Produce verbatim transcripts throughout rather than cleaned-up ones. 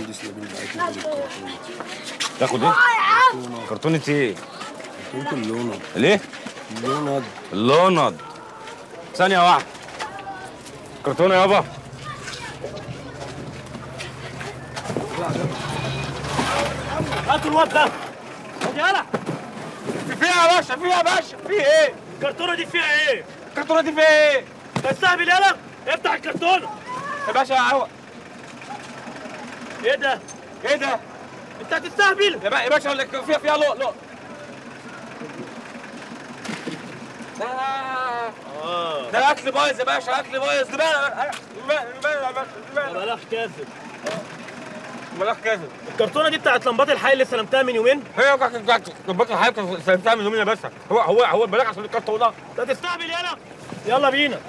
المهندس نبيل بعت لي الكرتونه. تاخد ايه؟ كرتونه ايه؟ كرتونه اللوند. ليه؟ اللوند. اللوند. ثانيه واحده. كرتونه يابا. هاتوا الواد ده. خد يلا. في فيها يا باشا، فيها يا باشا، في ايه؟ الكرتونه دي فيها ايه؟ الكرتونه دي فيها ايه؟ تستهبل يلا. افتح الكرتونه. يا باشا عوق. ايه ده؟ ايه ده؟ انت هتستهبل؟ يا, يا باشا اقول لك فيها فيها لؤ لؤ. ده اه ده اكل بايظ يا باشا، اكل بايظ. زباله زباله يا باشا، زباله. بلاش كاذب. بلاش كاذب. الكرتونه دي بتاعت لمبات الحي اللي استلمتها من يومين؟ هي بتاعت لمبات الحي اللي استلمتها من يومين يا باشا. هو هو هو بلاك عشان الكرتونه. انت هتستهبل يلا. يلا بينا.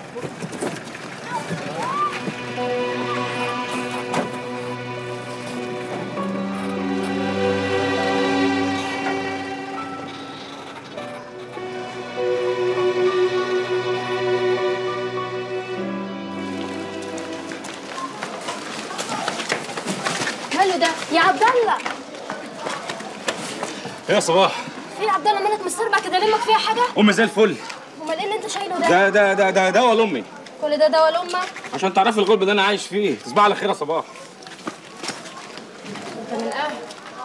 ماله ده يا عبد الله؟ ايه يا صباح؟ في يا عبد الله مالك مستربع كده؟ لمك فيها حاجه؟ امي زي الفل. امال ايه اللي انت شايله ده؟ ده ده ده ده دواء لامي. كل ده دواء لامك؟ عشان تعرفي الغلب اللي انا عايش فيه. تصبح على خير يا صباح. انت من اهل.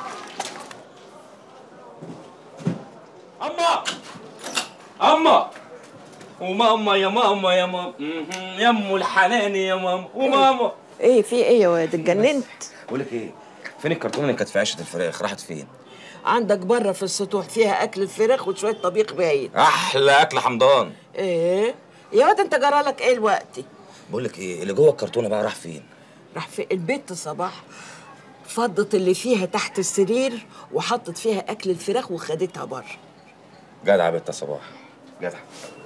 اما اما وماما يا ماما يا ماما يا ام الحنان يا ماما وماما. ايه في ايه يا واد؟ اتجننت؟ بقول لك ايه، فين الكرتونه اللي كانت في عشه الفراخ؟ راحت فين؟ عندك بره في السطوح فيها اكل الفراخ وشويه طبيخ باين. احلى اكل حمضان. ايه يا واد انت جرالك ايه دلوقتي؟ بقول لك ايه، اللي جوه الكرتونه بقى راح فين؟ راح في البيت صباح، فضت اللي فيها تحت السرير وحطت فيها اكل الفراخ وخدتها بره. جدع يا بنت صباح، جدع.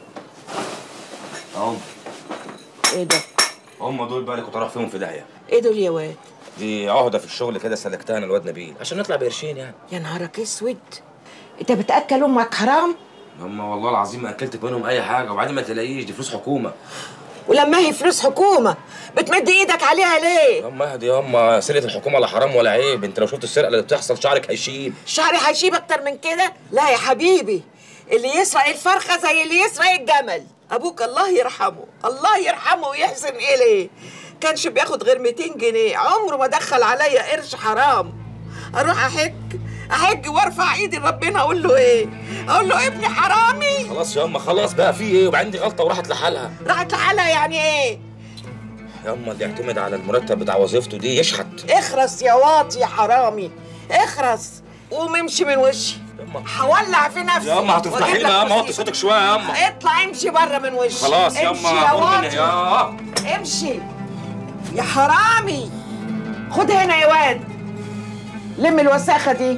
اهم. ايه ده؟ هم دول بقى اللي كنت رايح فيهم في داهيه. ايه دول يا واد؟ دي عهده في الشغل كده سلكتها انا الواد نبيل عشان نطلع بقرشين يعني. يا نهارك اسود، انت بتاكل امك حرام؟ هم والله العظيم ما اكلتك منهم اي حاجه، وبعدين ما تلاقيش دي فلوس حكومه. ولما هي فلوس حكومه بتمد ايدك عليها ليه؟ هم اهدي، هم سرقه الحكومه لا حرام ولا عيب. انت لو شفت السرقه اللي بتحصل شعرك هيشيب. شعري هيشيب اكتر من كده؟ لا يا حبيبي، اللي يسرق الفرخه زي اللي يسرق الجمل. ابوك الله يرحمه، الله يرحمه ويحسن اليه، كانش بياخد غير مئتين جنيه، عمره ما دخل عليا قرش حرام. اروح احج احج وارفع ايدي لربنا اقول له ايه؟ اقول له ابني حرامي. خلاص يا اما خلاص بقى، في ايه؟ وبعدين دي غلطه وراحت لحالها. راحت لحالها يعني ايه؟ يا اما اللي يعتمد على المرتب بتاع وظيفته دي يشحت. اخرس يا واطي يا حرامي، اخرس قوم امشي من وشي. هولع في نفسي. يا اما هتفتحي لنا يا اما وطي صوتك شويه يا اما. اطلع امشي بره من وشي. خلاص يا اما يا واطي يا امشي يا حرامي. خد هنا يا واد، لم الوساخه دي.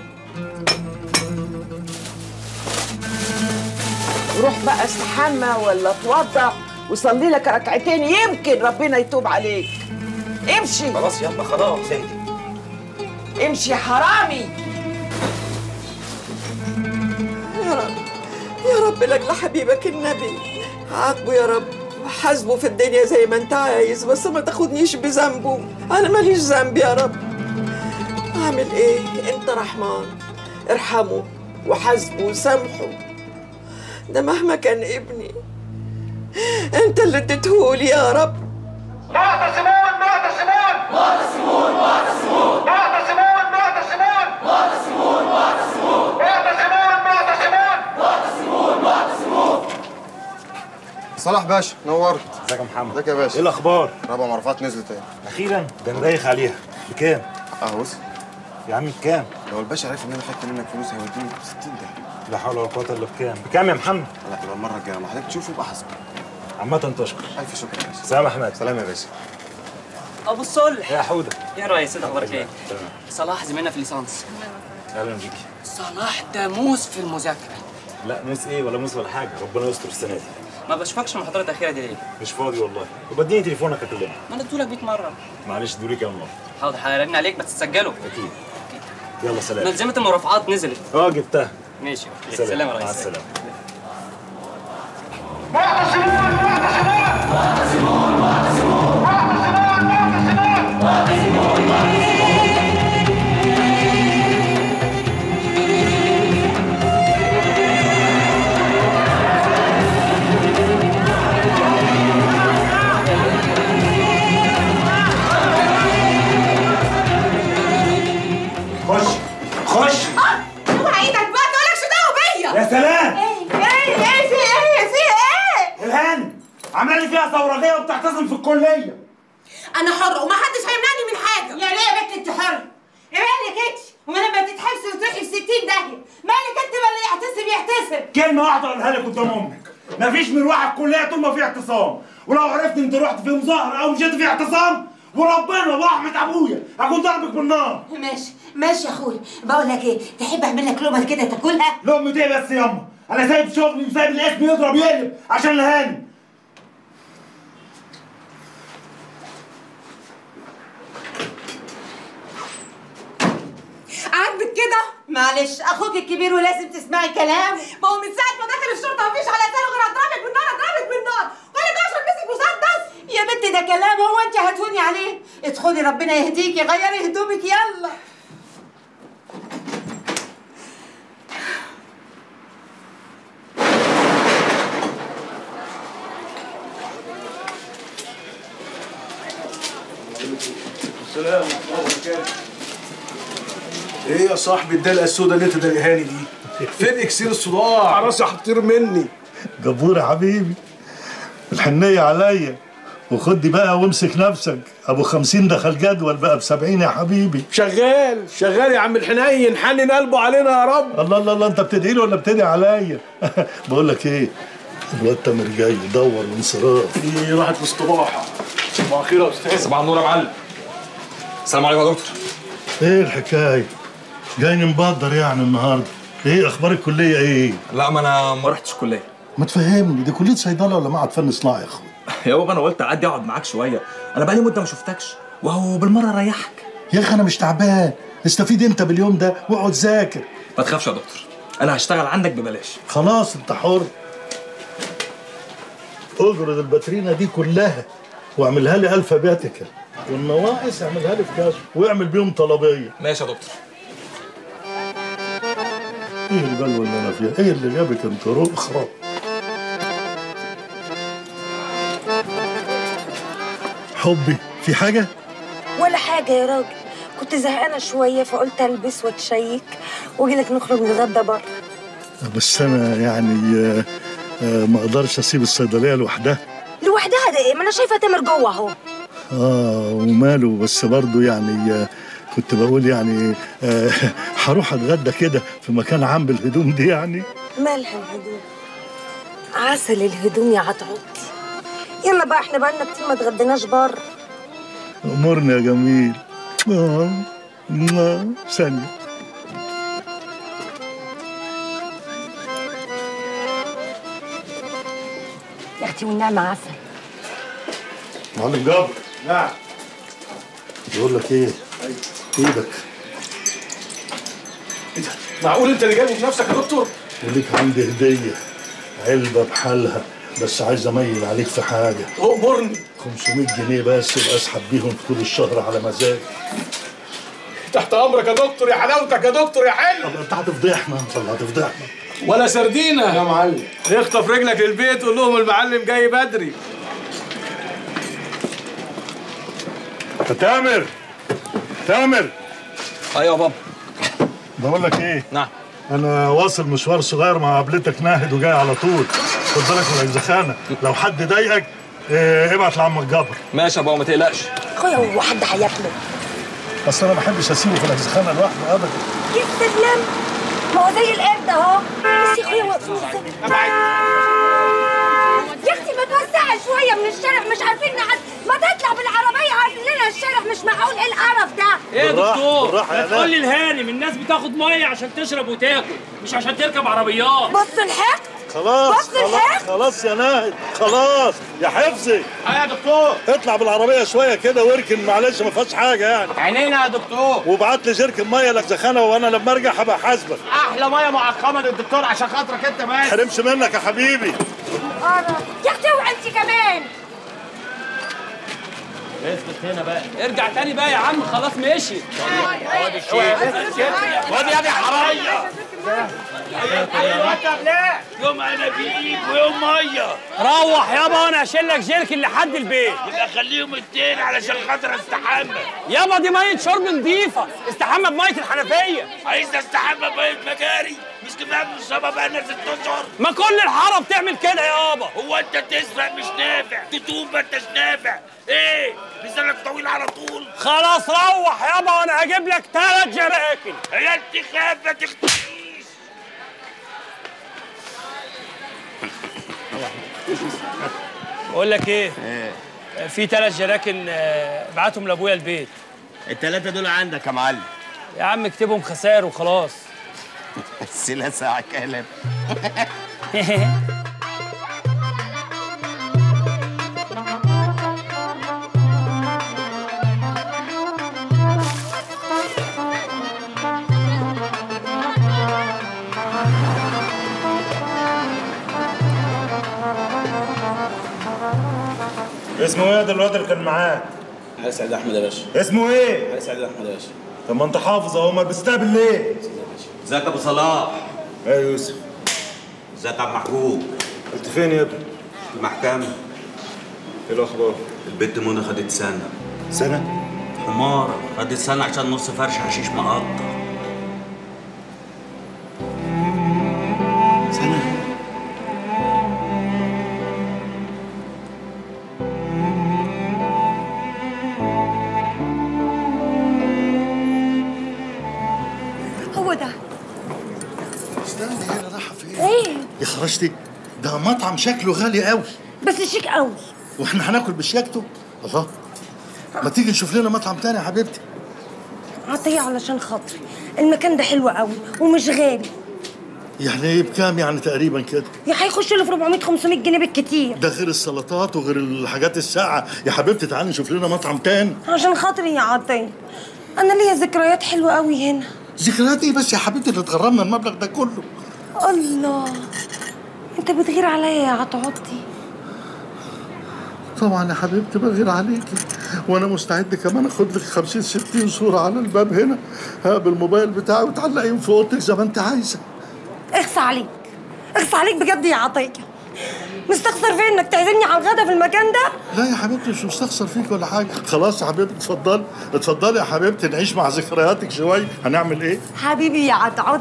روح بقى استحمى ولا اتوضى وصلي لك ركعتين يمكن ربنا يتوب عليك. امشي. خلاص يا اما خلاص اهدي. امشي يا حرامي. يا رب يا رب لاجل حبيبك النبي عاقبه يا رب، حاسبه في الدنيا زي ما انت عايز، بس ما تاخدنيش بذنبه، انا ماليش ذنب يا رب. اعمل ايه؟ انت رحمن، ارحمه وحاسبه وسامحه، ده مهما كان ابني انت اللي اديتهولي يا رب. معتصمون معتصمون معتصمون معتصمون معتصمون معتصمون معتصمون معتصمون معتصمون معتصمون معتصمون معتصمون. صلاح باشا نورت. ازيك يا محمد؟ ازيك يا باشا؟ ايه الاخبار؟ ربع مرفات نزلت اهي. اخيرا؟ ده انا دايخ عليها. بكام؟ اه وصل. يا عم بكام؟ لو الباشا عرف ان انا خدت منك فلوس هيوديني ب ستين ده. لا حول ولا قوه الا بكام؟ بكام يا محمد؟ لا يبقى المره الجايه لما حضرتك تشوفه يبقى حاسبه. عامة تشكر. الف شكر يا باشا. سلام يا احمد. سلام يا باشا. ابو الصلح يا حوده. يا ريس اخبارك ايه؟ تمام. صلاح زميلنا في الليسانس. اهلا بيكي. صلاح ده موس في المذاكره. لا موس ايه ولا موس ولا حاجه، ربنا يستر السنه دي. ما بشوفكش المحاضرات الاخيره دي ليه؟ مش فاضي والله. يبقى اديني تليفونك اكلمك. ما انا اديتهولك مية مره. معلش دوري كام مره. حاضر هرن عليك بس تسجله. اكيد. يلا سلام. ملزمه المرافعات نزلت. اه جبتها. ماشي. سلام. سلام يا ريس. مع السلامه. معتصمون معتصمون معتصمون معتصمون معتصمون معتصمون معتصمون الكليه. انا حره ومحدش هيمنعني من حاجه. يعني ايه يا بنت انت حره؟ ايه مالك انت؟ وما لما تتحبسي وتروحي في ستين داهيه، مالك انت ما اللي يعتصم يعتصم؟ كلمه واحده اقولها لك قدام امك، مفيش مروح الكليه طول ما في اعتصام، ولو عرفت انت رحت في مظاهره او مشيت في اعتصام وربنا ورحمه ابويا هكون ضربك بالنار. ماشي ماشي يا اخويا. بقول لك ايه، تحب اعمل لك لقمه كده تاكلها؟ لقمه ايه بس ياما؟ انا سايب شغلي وسايب الاسم يضرب يقلب عشان الهاني. عاجبك كده؟ معلش اخوك الكبير ولازم تسمعي كلام. ما هو من ساعه ما دخل الشرطه مفيش على لسانه غير اضربك بالنار اضربك بالنار، ولا ده عشان مسك مسدس؟ يا بنتي ده كلام، هو انت هتهوني عليه؟ ادخلي ربنا يهديكي، غيري هدومك يلا. السلام عليكم. ايه يا صاحبي الدلقه السودا اللي انت دلقهاني دي؟ فين اكسير الصداع؟ راسي هتطير مني. جبور يا حبيبي، الحنيه عليا، وخدي بقى وامسك نفسك، ابو خمسين دخل جدول بقى بسبعين يا حبيبي. شغال شغال يا عم الحنين، حنن قلبه علينا يا رب. الله الله الله، انت بتدعي له ولا بتدعي عليا؟ بقول لك ايه، الواد تامر جاي يدور وانصراف. ايه راحت الاستباحه. صباح الخير يا استاذ. صباح النور يا معلم. السلام عليكم يا دكتور. ايه الحكايه؟ جاي مبادر يعني النهارده؟ ايه اخبار الكليه ايه؟ لا ما انا ما رحتش الكليه. ما تفهمني، دي كليه صيدله ولا معهد فن صناعي يا اخويا؟ يا بابا انا قلت اعدي اقعد معاك شويه، انا بقالي مده ما شفتكش وهو بالمره اريحك. يا اخي انا مش تعبان، استفيد انت باليوم ده واقعد ذاكر. ما تخافش يا دكتور، انا هشتغل عندك ببلاش. خلاص انت حر. اجرد الباترينا دي كلها واعملها لي الفابيتيكال، والنواقص اعملها لي في كاش واعمل بيهم طلبيه. ماشي يا دكتور. ايه البلوه اللي انا فيها؟ ايه اللي جابك انت رخرة؟ حبي في حاجه؟ ولا حاجه يا راجل، كنت زهقانه شويه فقلت البس واتشيك واجي لك نخرج نتغدى بره. بس انا يعني آه آه ما اقدرش اسيب الصيدليه لوحدها. لوحدها ده ايه؟ ما انا شايفه تامر جوه اهو. اه وماله، بس برضه يعني آه كنت بقول يعني آه هروح اتغدى كده في مكان عام بالهدوم دي يعني. مالها الهدوم؟ عسل الهدوم يا عطعوطي. يلا بقى احنا بقالنا كتير ما اتغديناش بره. امرني يا جميل. اه اه ثانيه. يا اختي والنعمه عسل. معلم جابر. نعم. بقول لك ايه؟ ايدك. معقول انت اللي جايبه بنفسك يا دكتور؟ وليك عندي هديه، علبه بحالها، بس عايز اميل عليك في حاجه. امرني. خمسمية جنيه بس يبقى اسحب بيهم طول الشهر على مزاجي. تحت امرك يا دكتور، يا حلاوتك يا دكتور يا حلو. طب انت هتفضحنا، انت هتفضحنا. ولا سردينه يا معلم. اخطف رجلك للبيت قول لهم المعلم جاي بدري. تامر تامر. ايوه يا بابا. بقول لك ايه؟ نعم. انا واصل مشوار صغير مع قابلتك ناهد وجاي على طول، خد بالك من الزخانه، لو حد ضايقك اه ابعت لعمك جابر. ماشي يا بابا ما تقلقش. اخويا هو حد هياكله؟ بس انا ما بحبش اسيبه في الزخانه لوحده ابدا. يستسلم، ما هو زي القرد اهو. بس يا اخويا واقفين ازاي؟ يا اختي ما توسعي شويه من الشارع، مش عارفين نعدي، ما تطلع بالعربيه عارف لنا الشارع، مش معقول ايه القرف ده؟ ايه يا دكتور؟ ما تقول لي الهانم الناس بتاخد ميه عشان تشرب وتاكل، مش عشان تركب عربيات. بص الحق خلاص خلاص خلاص يا ناهد، خلاص يا حفظي. ايوه يا دكتور. اطلع بالعربيه شويه كده واركن، معلش ما فيهاش حاجه يعني. عينينا يا دكتور. وابعت لي جيركن ميه لك زخانه، وانا لما ارجع هبقى حاسبك. احلى ميه معقمه للدكتور عشان خاطرك انت بس. ما حرمش منك يا حبيبي. يا اختي اوعي انت كمان. اثبت هنا بقى، ارجع تاني بقى يا عم، خلاص مشي. وادي الشيخ وادي يا حرايه. يوم انابيب ويوم ميه. روح يابا انا هشيل لك جيركن لحد البيت. يبقى خليهم اتنين علشان خاطر استحمى. يابا دي ميه شرب نظيفه، استحمى بميه الحنفيه. عايز استحمى بميه مجاري؟ مش كفايه بنشربها بقالنا ست اشهر؟ ما كل الحاره بتعمل كده يابا. هو انت تسرق مش نافع، تتوب ما انتش نافع، ايه؟ لسانك طويل على طول. خلاص روح يابا وانا هجيب لك ثلاث جراكن. هي انت خايفه تختفيش. بقول لك ايه؟ ايه؟ في ثلاث جراكن ابعتهم لابويا البيت. الثلاثه دول عندك يا معلم. يا عم اكتبهم خسائر وخلاص. السيلة ساعة كلام. اسمه ايه ده الواد اللي كان معاك؟ علي سعيد احمد يا باشا. اسمه ايه؟ علي سعيد احمد يا باشا. طب ما انت حافظ اهو، امال بتستقبل ليه؟ ازيك يا ابو صلاح؟ ايه يا يوسف؟ ازيك يا عم محبوب؟ كنت فين يا ابني؟ في المحكمة. ايه الاخبار؟ البت منى خدت سنة. سنة؟ حمارة، خدت سنة عشان نص فرش حشيش مقطع. سنة؟ هو ده. استني هنا رايحة فين؟ ايه؟ يا خرجتي ده مطعم شكله غالي قوي. بس شيك قوي. واحنا هناكل بشياكته؟ الله، ما تيجي نشوف لنا مطعم تاني يا حبيبتي. عطيه علشان خاطري، المكان ده حلو قوي ومش غالي. يعني ايه بكام يعني تقريبا كده؟ يا هيخش له في أربعمية خمسمية جنيه بالكتير. ده غير السلطات وغير الحاجات الساقعه. يا حبيبتي تعالي نشوف لنا مطعم تاني. عشان خاطري يا عطيه، انا ليا ذكريات حلوه قوي هنا. ذكريات ايه بس يا حبيبتي اللي تغرمنا المبلغ ده كله؟ الله، انت بتغير عليا يا عطعطي. طبعا يا حبيبتي بغير عليكي، وانا مستعد كمان اخد لك خمسين ستين صوره على الباب هنا بالموبايل بتاعي وتعلقيهم في اوضتك زي ما انت عايزه. اخصى عليك، اخصى عليك بجد يا عطيه. مستخسر فين انك تعزمني على الغدا في المكان ده؟ لا يا حبيبتي مش مستخسر فيك ولا حاجه. خلاص يا حبيبتي اتفضلي اتفضلي يا حبيبتي، نعيش مع ذكرياتك شويه. هنعمل ايه؟ حبيبي يا عطعط.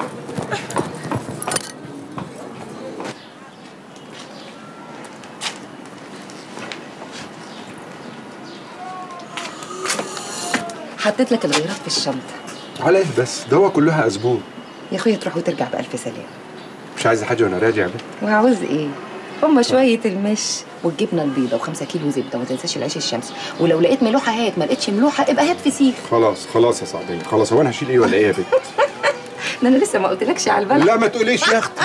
حطيت لك الغيرات في الشنطه. على ايه بس؟ ده هو كلها اسبوع. يا اخويا تروح وترجع بالف سلامه. مش عايزه حاجه وانا راجع بيه. وعاوز ايه؟ هما شويه المش والجبنه البيضه وخمسة كيلو زبده وما تنساش العيش الشمسي، ولو لقيت ملوحه هات، ما لقيتش ملوحه ابقى هات فسيخ. خلاص خلاص يا سعديه خلاص. هو انا هشيل ايه ولا ايه يا بنت؟ ده انا لسه ما قلتلكش على البلد. لا ما تقوليش يا اختي.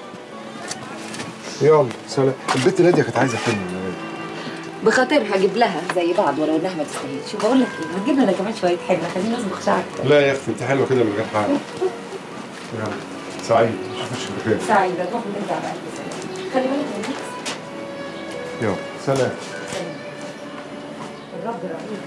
يلا سلام. البنت ناديه كانت عايزه حلم. بخاطرها هجيب لها زي بعض ولو انها ما تستاهلش. شوف بقول لك ايه، هتجيب لنا كمان شويه حلوه، خلينا نصبغ شعرك. لا يا اختي انت حلوه كده من غير حاجه. يلا سعيد اشوفك بخير. سعيده تروح وترجع بألف سلامه. خلي بالك من نفسك. يلا سلام. الرب رقيب.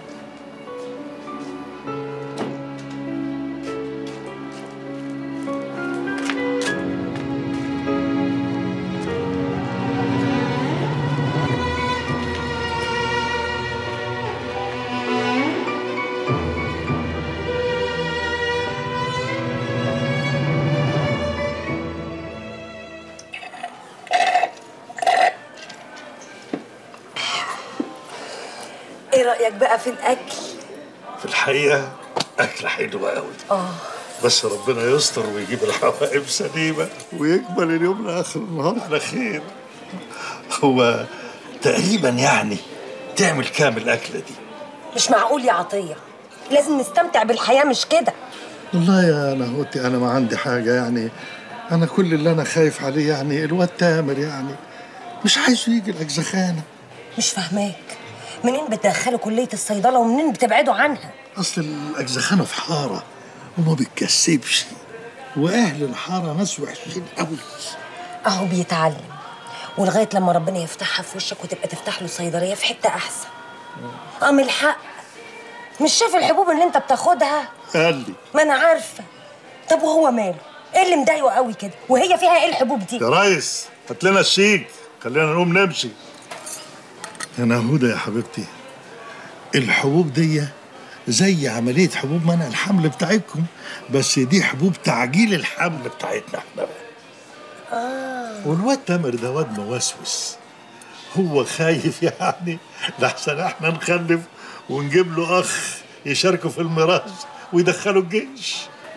ايه رأيك بقى في الأكل؟ في الحقيقة أكلة حلوة أوي. اه بس ربنا يستر ويجيب الحوائب سليمة ويكمل اليوم لآخر النهار على خير. هو تقريبا يعني تعمل كام الأكلة دي؟ مش معقول يا عطية، لازم نستمتع بالحياة مش كده. والله يا نهوتي أنا ما عندي حاجة يعني. أنا كل اللي أنا خايف عليه يعني الواد تامر، يعني مش عايزه يجي الأجزخانة. مش فاهماك، منين بتدخلوا كلية الصيدلة ومنين بتبعدوا عنها؟ أصل الأجزخانة في حارة وما بتكسبش، وأهل الحارة ناس وحشين قوي. أهو بيتعلم، ولغاية لما ربنا يفتحها في وشك وتبقى تفتح له صيدلية في حتة أحسن. أم الحق، مش شايف الحبوب اللي أنت بتاخدها؟ قال لي. ما أنا عارفة. طب وهو ماله؟ إيه اللي مضايقه قوي كده؟ وهي فيها إيه الحبوب دي؟ يا ريس هات لنا الشيك، خلينا نقوم نمشي. يا نهودة يا حبيبتي، الحبوب دي زي عملية حبوب منع الحمل بتاعتكم، بس دي حبوب تعجيل الحمل بتاعتنا احنا بقى. اه والواد تامر ده واد موسوس، هو خايف يعني لحسن احنا نخلف ونجيب له اخ يشاركه في الميراث ويدخله الجيش.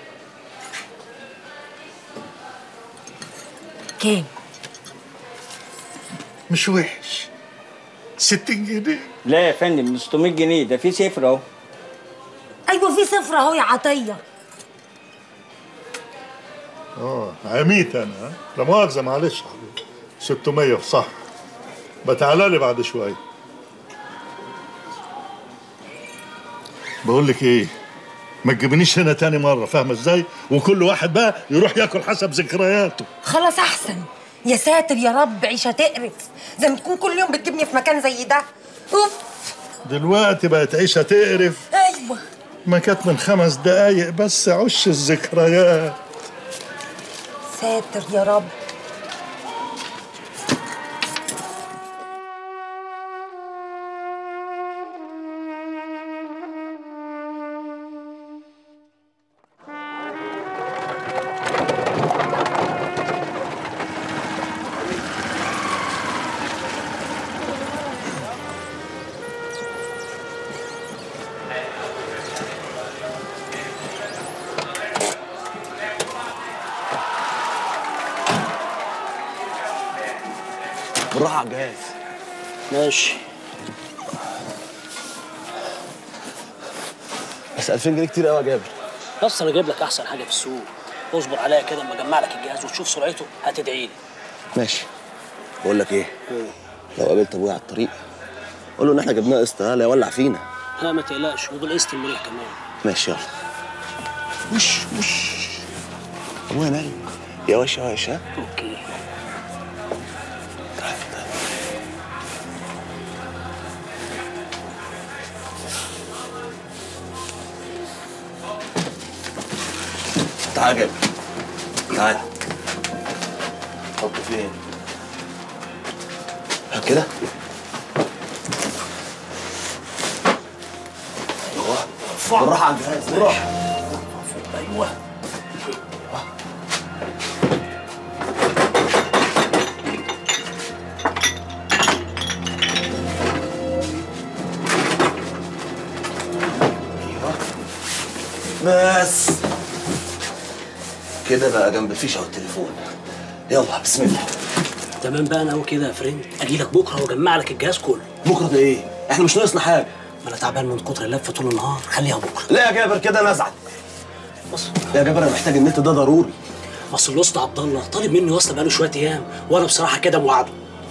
كام؟ مش وحش، ستين جنيه. لا يا فندم، ستمية جنيه، ده في صفر اهو. ايوه في صفر اهو يا عطيه. اه عميت انا، ها؟ لا مؤاخذة معلش يا حبيبي. ستمية صح. بتعالى لي بعد شوية. بقول لك ايه، ما تجيبنيش هنا تاني مرة، فاهمة ازاي؟ وكل واحد بقى يروح ياكل حسب ذكرياته. خلاص احسن. يا ساتر يا رب، عيشه تقرف زي ما تكون كل يوم بتجيبني في مكان زي ده. اوف. دلوقتي بقت عيشه تقرف. ايوه ما كانت من خمس دقايق بس، عش الذكريات. ساتر يا رب. بالراحه على الجهاز. ماشي. بس ألفين جنيه كتير قوي يا جابر. بس انا جايب لك احسن حاجه في السوق، اصبر عليا كده اما اجمع لك الجهاز وتشوف سرعته هتدعي لي. ماشي. بقول لك ايه؟ لو قابلت ابويا على الطريق قول له ان احنا جبناه قسط، ها لا يولع فينا. لا ما تقلقش، وبالقسط المريح كمان. ماشي يلا. وش وش ابويا نايم. يا وش يا وش. ها اوكي. تعال يا جابر، تعال. حطه فين؟ هات كده. ايوه بالراحه على الجهاز، بالراحه. ايوه بس كده بقى جنب الفيشه والتليفون. يلا بسم الله. تمام بقى، انا اهو كده يا فريند، اجي لك بكره واجمع لك الجهاز كله. بكره ده ايه؟ احنا مش ناقصنا حاجه. ما انا تعبان من كتر اللف طول النهار، خليها بكره. لا يا جابر كده انا ازعل. بص يا جابر انا محتاج النت ده ضروري. اصل الوسط عبد الله طالب مني وصله بقاله شويه ايام، وانا بصراحه كده موعده.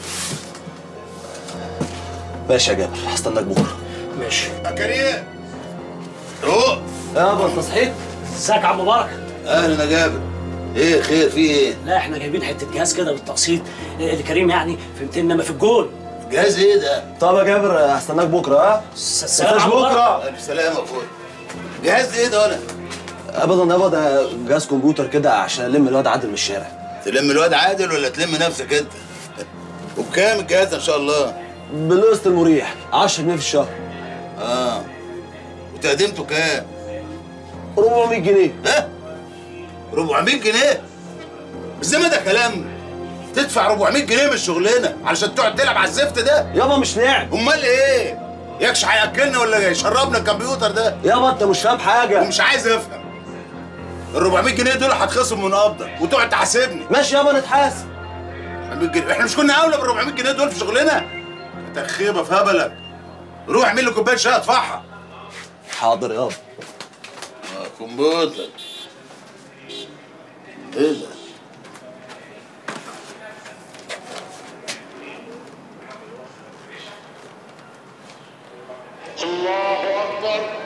ماشي يا جابر، هستناك بكره. ماشي يا كريم. روق يابا، انت صحيت؟ ازيك يا عم مبارك؟ اهلا يا جابر. ايه خير في ايه؟ لا احنا جايبين حته جهاز كده بالتقسيط لكريم، يعني فهمت، انما في الجول. جهاز ايه ده؟ طب يا جابر هستناك بكره. ها؟ سلام مش بكره. الف سلامه يا اخويا. جهاز ايه ده ولا؟ ابدا يابا، ده جهاز كمبيوتر كده عشان الم الواد عادل من الشارع. تلم الواد عادل ولا تلم نفسك انت؟ وبكام الجهاز ان شاء الله؟ بالقسط المريح عشرة جنيه في الشهر. اه وتقديمته كام؟ أربعمية جنيه. ها؟ أربعمية جنيه؟ ازاي ما ده كلام؟ تدفع أربعمية جنيه من الشغلانه علشان تقعد تلعب على الزفت ده؟ يابا مش لعب. امال ايه؟ يكش هياكلنا ولا يشربنا الكمبيوتر ده؟ يابا انت مش فاهم حاجه. ومش عايز افهم. ال أربعمية جنيه دول هتخصم من قبضك وتقعد تحاسبني. ماشي يابا نتحاسب. أربعمية جنيه، احنا مش كنا اولى بال أربعمية جنيه دول في شغلنا؟ انت خيبه في هبلك. روح اعمل لي كوبايه شاي ادفعها. حاضر يابا. اه كمبيوتر. ايه ده؟ الله اكبر.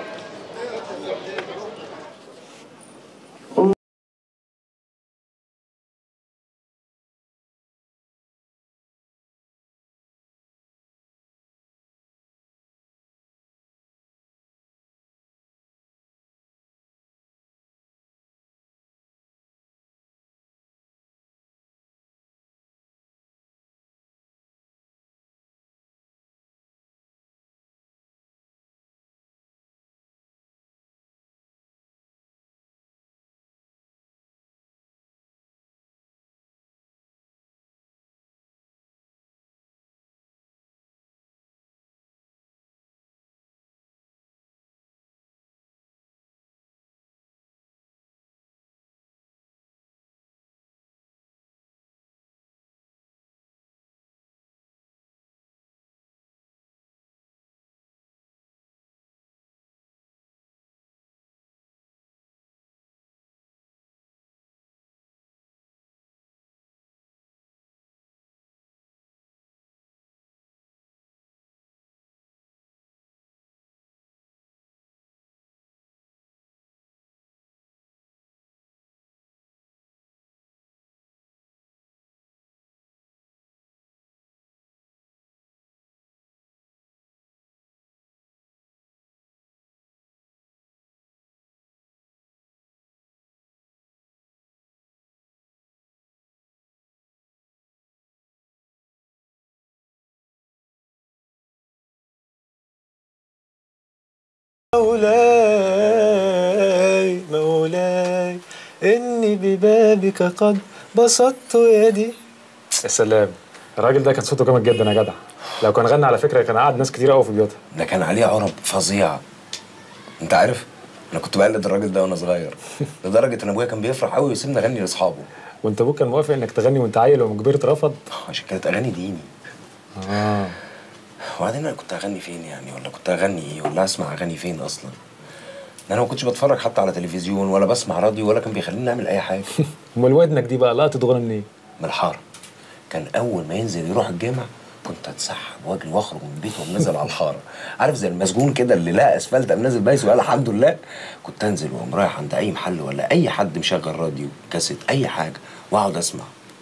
مولاي مولاي إني ببابك قد بسطت يدي. يا سلام، الراجل ده كان صوته جامد جدا يا جدع. لو كان غنى على فكره كان قعد ناس كتير قوي في بيوتها. ده كان عليه عرب فظيعه. انت عارف انا كنت بقلد الراجل ده وانا صغير لدرجه ان ابويا كان بيفرح قوي ويسيبني اغني لاصحابه. وانت ابوك كان موافق انك تغني وانت عيل وما كبرت رفض؟ عشان كانت اغاني ديني. اه وبعدين انا كنت اغني فين يعني، ولا كنت اغني ايه، ولا اسمع اغاني فين اصلا؟ انا ما كنتش بتفرج حتى على تلفزيون ولا بسمع راديو ولا كان بيخليني نعمل اي حاجه. امال ودنك دي بقى لقطت غنى منين؟ من الحاره. كان اول ما ينزل يروح الجامع كنت اتسحب واجري واخرج من البيت وانزل على الحاره. عارف زي المسجون كده اللي لقى اسفلت قام نازل بايس وقال الحمد لله. كنت انزل واقوم رايح عند اي محل ولا اي حد مشغل راديو كاسيت اي حاجه واقعد اسمع.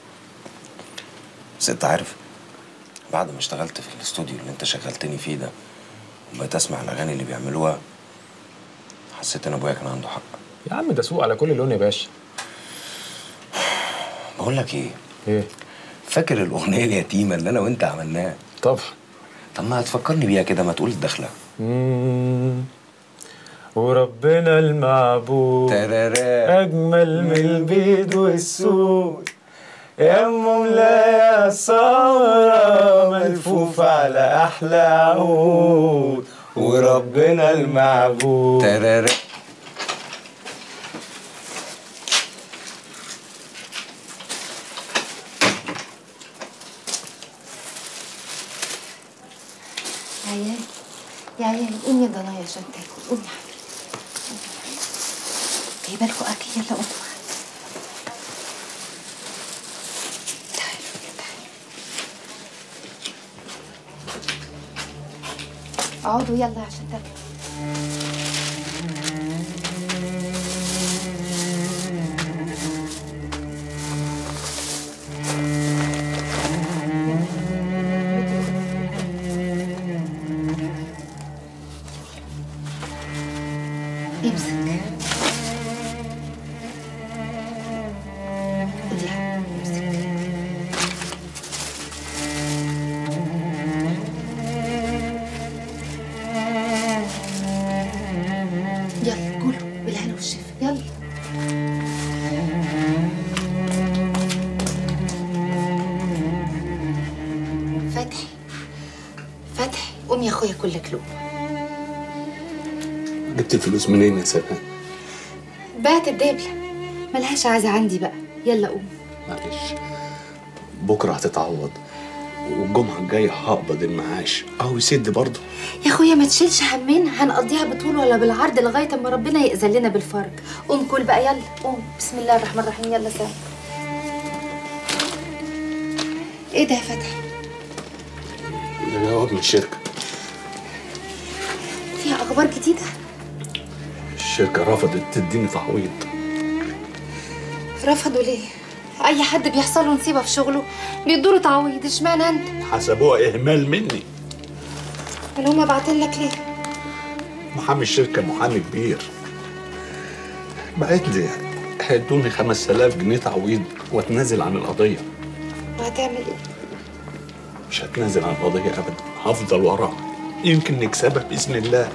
بس انت عارف بعد ما اشتغلت في الاستوديو اللي انت شغلتني فيه ده وبقيت اسمع الاغاني اللي بيعملوها حسيت ان ابويا كان عنده حق. يا عم ده سوق على كل لون يا باشا. بقول لك ايه؟ ايه؟ فاكر الاغنيه اليتيمه اللي انا وانت عملناها؟ طبعا. طب ما هتفكرني بيها كده، ما تقول الدخله. مم. وربنا المعبود ترارا اجمل من البيض والسود يا ام ملايه السمرة ملفوف على احلى عود وربنا المعبود. ترارا يا عيال يا عيال قومي يا ضنايا عشان تاكل. قومي يا حبيبي جايبه لكم اكل يلا قوموا. تعالوا تعالوا اقعدوا يلا عشان تاكلوا. امسك خدي امسك. يلا كلوا بالهنا والشفا يلا. فتحي فتحي قوم يا اخويا كلك لقمه. جبت الفلوس منين يا سلام؟ بعت الدبلة ملهاش عازة عندي بقى. يلا قوم. معلش بكره هتتعوض والجمعه الجايه هقبض المعاش اهو يسد برضه. يا اخويا ما تشيلش همين، هنقضيها بالطول ولا بالعرض لغايه اما ربنا يأذن لنا بالفرج. قوم كل بقى يلا قوم. بسم الله الرحمن الرحيم. يلا سام. ايه ده يا فتحي؟ ده جواب من الشركه. فيها اخبار جديده؟ الشركه رفضت تديني تعويض. رفضوا ليه؟ اي حد بيحصل له نصيبه في شغله بيدوله تعويض، اشمعنى انت؟ حسبوها اهمال مني. امال هما باعتين لك ليه؟ محامي الشركه محامي كبير بعت لي هيدوني خمس آلاف جنيه تعويض واتنازل عن القضيه. وهتعمل ايه؟ مش هتنازل عن القضيه ابدا، هفضل وراها يمكن نكسبها باذن الله.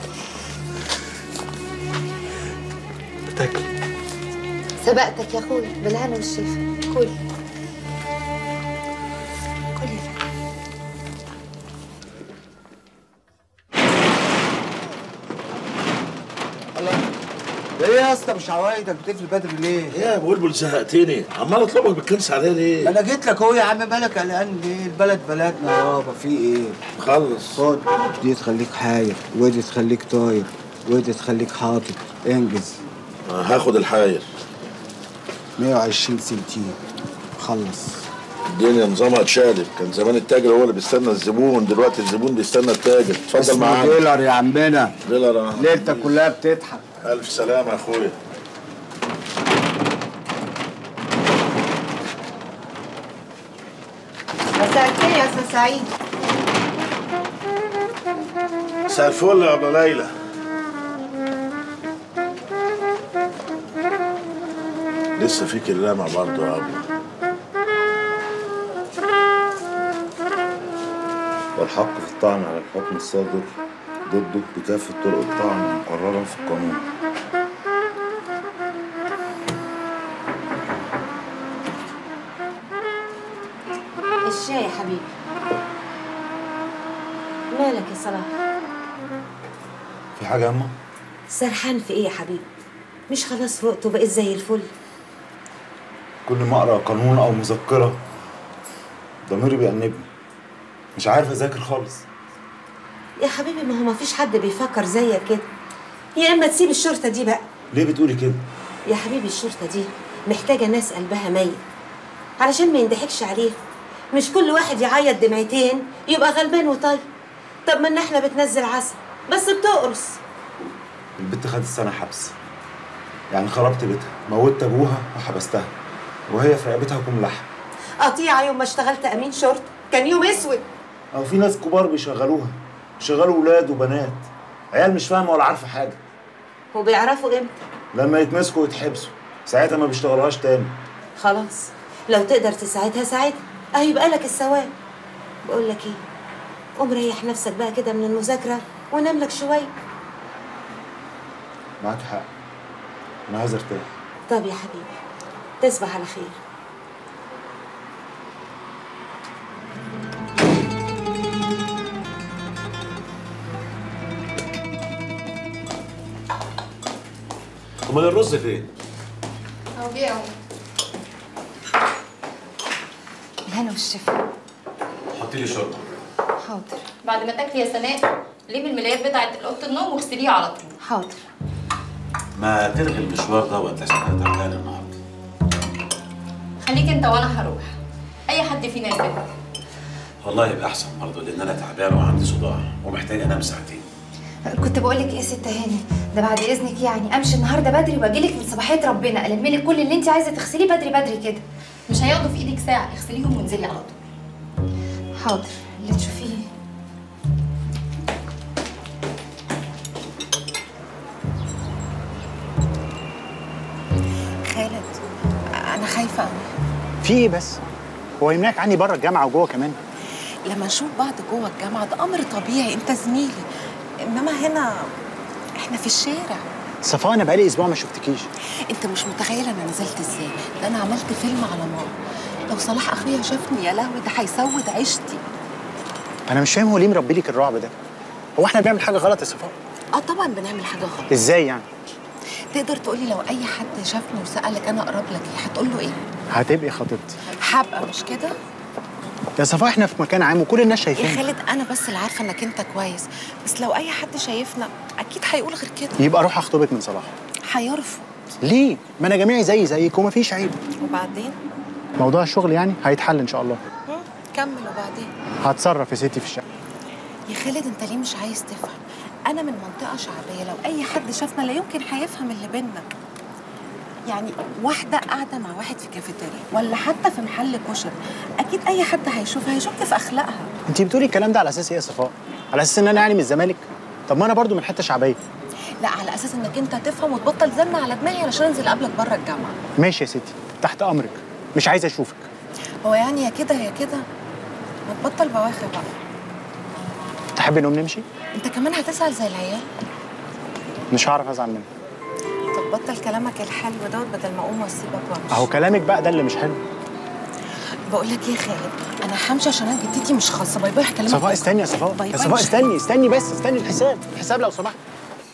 بتاكل سبقتك يا اخويا بالهنا والشفا. كل كل يا فتحي. ايه يا اسطى مش عوايدك بتقفل بدري ليه؟ ايه يا بلبل زهقتني، عمال اطلبك بتكنس عليا ليه؟ ما انا جيت لك اهو يا عم، مالك قلقان ليه؟ البلد بلدنا يابا، في ايه؟ خلص. خد دي تخليك حاير ودي تخليك طاير ودي تخليك حاطط. انجز. هاخد الحاير مية وعشرين سنتين. خلص. الدنيا نظامها اتشالب، كان زمان التاجر هو اللي بيستنى الزبون، دلوقتي الزبون بيستنى التاجر. اتفضل معانا. ديلر يا عمنا. ديلر اه. ليلتك كلها بتضحك. ألف سلامة يا أخويا. مساء الخير يا أستاذ سعيد. مساء الفل يا أبلة ليلى. لسه فيك اللامع برضه يا أبلة. والحق في الطعن على الحكم الصادر ضده بكافة طرق الطعن المقررة في القانون. الشاي يا حبيبي. مالك يا صلاح؟ في حاجة يا أما؟ سرحان في ايه يا حبيبي؟ مش خلاص فقت وبقيت زي الفل؟ كل ما أقرأ قانون أو مذكرة ضميري بيأنبني، مش عارف أذاكر خالص. يا حبيبي ما هو مفيش حد بيفكر زيك كده. يا اما تسيب الشرطة دي بقى. ليه بتقولي كده؟ يا حبيبي الشرطة دي محتاجة ناس قلبها ميت علشان ما يندحكش عليها. مش كل واحد يعيط دمعتين يبقى غلبان وطيب. طب ما ان احنا بتنزل عسل بس بتقرص. البت خدت سنة حبس، يعني خربت بيتها، موتت أبوها وحبستها، وهي في رقبتها كوم لحم. قطيعة يوم ما اشتغلت أمين شرطة كان يوم أسود. أو في ناس كبار بيشغلوها، بيشغلوا ولاد وبنات، عيال مش فاهمة ولا عارفة حاجة. وبيعرفوا إمتى؟ لما يتمسكوا ويتحبسوا، ساعتها ما بيشتغلوهاش تاني. خلاص لو تقدر تساعدها ساعدها، أهو يبقى لك الثواب. بقول لك إيه؟ قوم ريح نفسك بقى كده من المذاكرة ونام لك شوية. معاك حق، أنا عايز أرتاح. طب يا حبيبي تصبح على خير. امال الرز فين؟ اهو جه اهو. الهنا والشفا. حطي لي شوربه. حاضر. بعد ما تاكلي يا سناء لمي الملايات بتاعت اوضه النوم واغسليها على طول. حاضر. ما تلغي المشوار دوت عشان انا تعبان النهارده. خليك انت وانا هروح. اي حد فينا يسيبك. والله يبقى احسن برضه لان انا تعبان وعندي صداع ومحتاج انام ساعتين. كنت بقول لك ايه يا ست هاني، ده بعد اذنك يعني امشي النهارده بدري واجي لك من صباحيه ربنا الم لك كل اللي انت عايزه تغسليه بدري بدري كده. مش هياخدوا في ايدك ساعه، اغسليهم وانزلي على طول. حاضر اللي تشوفيه. خالد انا خايفه قوي. في ايه بس؟ هو يمنعك عني بره الجامعه وجوه كمان؟ لما نشوف بعض جوه الجامعه ده امر طبيعي، انت زميلي، انما هنا احنا في الشارع. صفاء انا بقالي اسبوع ما شفتكيش. انت مش متخيل انا نزلت ازاي؟ ده انا عملت فيلم على نار. لو صلاح اخويا شافني يا لهوي ده هيسود عيشتي. انا مش فاهم هو ليه مربي لك الرعب ده؟ هو احنا بنعمل حاجه غلط يا صفاء؟ اه طبعا بنعمل حاجه غلط. ازاي يعني؟ تقدر تقولي لو اي حد شافني وسالك انا اقرب لك ايه هتقول له ايه؟ هتبقي خطيبتي. هبقى مش كده؟ يا صفاء احنا في مكان عام وكل الناس شايفيننا. يا خالد انا بس اللي عارفه انك انت كويس، بس لو اي حد شايفنا اكيد هيقول غير كده. يبقى اروح اخطبك من صلاح. هيرفض. ليه؟ ما انا جميعي زي زيك ومفيش عيب. وبعدين؟ موضوع الشغل يعني هيتحل ان شاء الله. كمل وبعدين؟ هتصرف يا ستي في الشقه. يا خالد انت ليه مش عايز تفهم؟ انا من منطقه شعبيه، لو اي حد شافنا لا يمكن هيفهم اللي بينا. يعني واحده قاعده مع واحد في كافيتيريا ولا حتى في محل كشري، اكيد اي حد هيشوفها هيشك في اخلاقها. انت بتقولي الكلام ده على اساس ايه يا صفاء؟ على اساس ان انا يعني من الزمالك؟ طب ما انا برضو من حته شعبيه. لا على اساس انك انت تفهم وتبطل زن على دماغي علشان انزل اقابلك بره الجامعه. ماشي يا ستي، تحت امرك، مش عايزه اشوفك. هو يعني يا كده يا كده، ما تبطل بواخر بقى. تحبي نقوم نمشي؟ انت كمان هتزعل زي العيال. مش هعرف ازعل منك. طب بطل كلامك الحلو دوت بدل ما اقوم واسيبك وامشي. اهو كلامك بقى ده اللي مش حلو. بقول لك ايه يا خالد، انا همشي عشان انا جدتي مش خاصه. باي باي. هكلمك. صفاء استني يا صفاء، يا صفاء استني استني بس، استني الحساب، الحساب لو سمحت.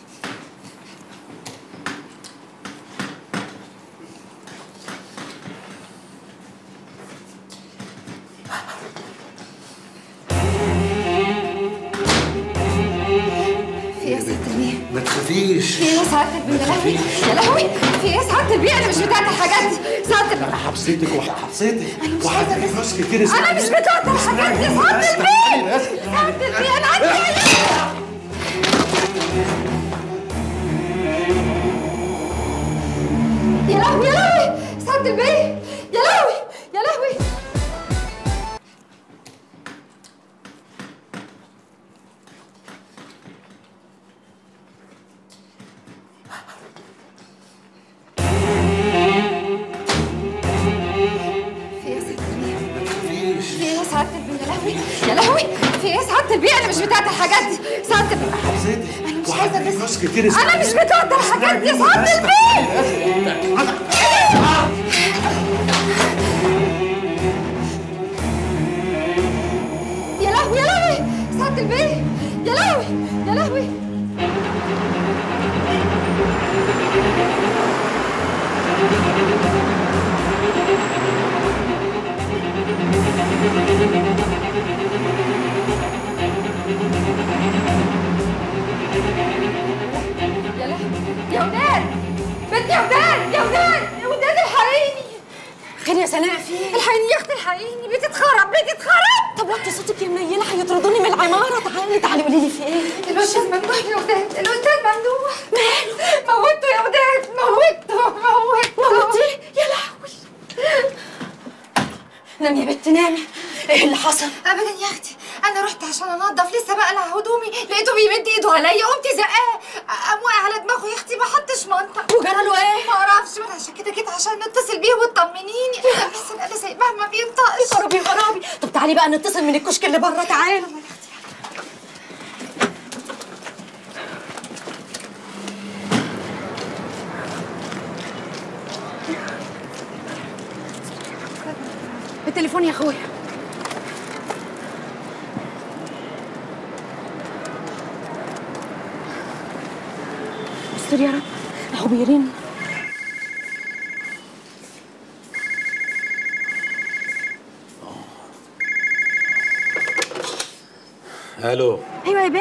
ما تخافيش. في ايه يا سعادة البيه؟ يا لهوي يا لهوي في ايه يا سعادة البيه؟ انا مش بتاعت الحاجات دي. سعادة البيه انا حبستك وحبستك انا مش وهديك فلوس كتير. انا مش بتاعت الحاجات دي. سعادة البيه سعادة البيه انا عندي عيال. يا لهوي يا لهوي سعادة البيه يا لهوي يا لهوي. في ايه يا سعادة البيه؟ لهوي يا لهوي، في ايه سعادة البيئة؟ انا مش بتاعت الحاجات دي سعادة البيئة. انا مش عايزة فلوس كتير انا مش بتاعت الحاجات دي سعادة البيئة. يا لهوي يا لهوي سعادة البيئة، يا لهوي يا لهوي. يا لهوي يا وداد، بنتي يا وداد، يا وداد يا وداد الحقيني. خير يا سناء في ايه؟ الحقيني يا اختي الحقيني، بيتي اتخرب بيتي اتخرب. طب وطي صوتك يا منيله، هيطردوني من العماره. تعالي تعالي قولي لي في ايه؟ الاستاذ ممدوح يا وداد، الاستاذ ممدوح ماله؟ موته يا وداد، موته موته موتيه؟ يا لهوي. نامي يا بت نامي. ايه اللي حصل؟ ابدا يا اختي، انا رحت عشان انضف لسه بقلع هدومي، لقيته بيمد ايده عليا، قمت زقاه، قام واقع على دماغه يا اختي، ما حطش منطق. وجرى له ايه؟ ما اعرفش، ما عشان كده جيت عشان نتصل بيه وتطمنيني، بس انا سايباه ما بينطقش. خرابي خرابي. طب تعالي بقى نتصل من الكشك اللي بره. تعالوا. بالتليفون يا اخويا. استر يا رب، اهو بيرن. الو. ايوه يا بيه.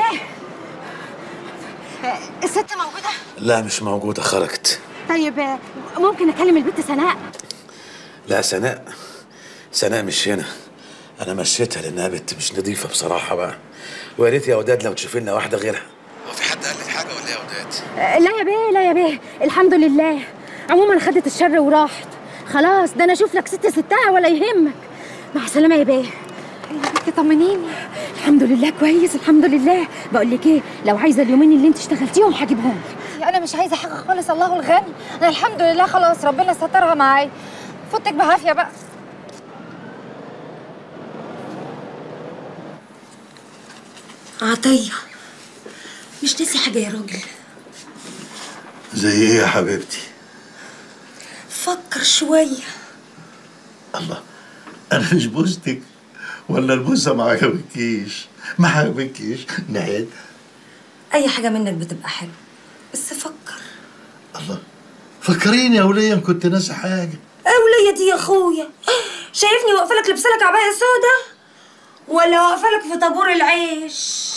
الست موجوده؟ لا مش موجودة، خرجت. طيب ممكن اكلم البت سناء؟ لا سناء، سناء مش هنا. انا مشيتها لانها بنت مش نظيفة بصراحة بقى، ويا ريت يا وداد لو تشوفي لنا واحدة غيرها. هو في حد قال لك حاجة ولا ايه يا وداد؟ لا يا بيه، لا يا بيه، الحمد لله. عموما خدت الشر وراحت خلاص. ده انا اشوف لك ست ستها ولا يهمك. مع السلامه يا بيه. يا بنتي طمنيني. الحمد لله كويس، الحمد لله. بقول لك ايه، لو عايزه اليومين اللي انت اشتغلتيهم هجيبهم لك. انا مش عايزه حاجه خالص، الله الغني. انا الحمد لله خلاص، ربنا سترها معايا. فوتك بعافيه بقى. عطيه، مش ناسي حاجه يا راجل؟ زي ايه يا حبيبتي؟ فكر شويه. الله، انا مش بوستك ولا البوسه ما عجبكيش؟ ما عجبكيش نعيد. اي حاجه منك بتبقى حلوه، بس فكر. الله، فكريني يا وليه، ان كنت ناسي حاجه. اوليه دي يا اخويا، شايفني واقفه لك لابسه لك عبايه سودا ولا واقفه لك في طابور العيش؟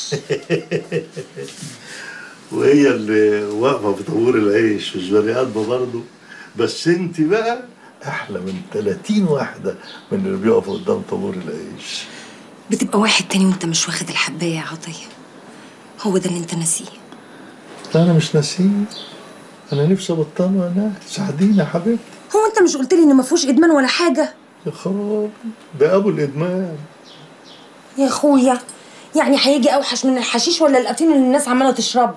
وهي اللي واقفه في طابور العيش مش بني ادمه برضه، بس انت بقى احلى من ثلاثين واحده من اللي بيقفوا قدام طابور العيش. بتبقى واحد تاني وانت مش واخد الحبايه يا عطيه. هو ده اللي انت ناسيه. لا انا مش ناسيه، انا نفسي ابطله. انا ساعديني يا حبيبتي. هو انت مش قلت لي ان ما فيهوش ادمان ولا حاجه؟ يا خرابي، ده ابو الادمان يا اخويا. يعني هيجي اوحش من الحشيش ولا القتين اللي الناس عماله تشربه؟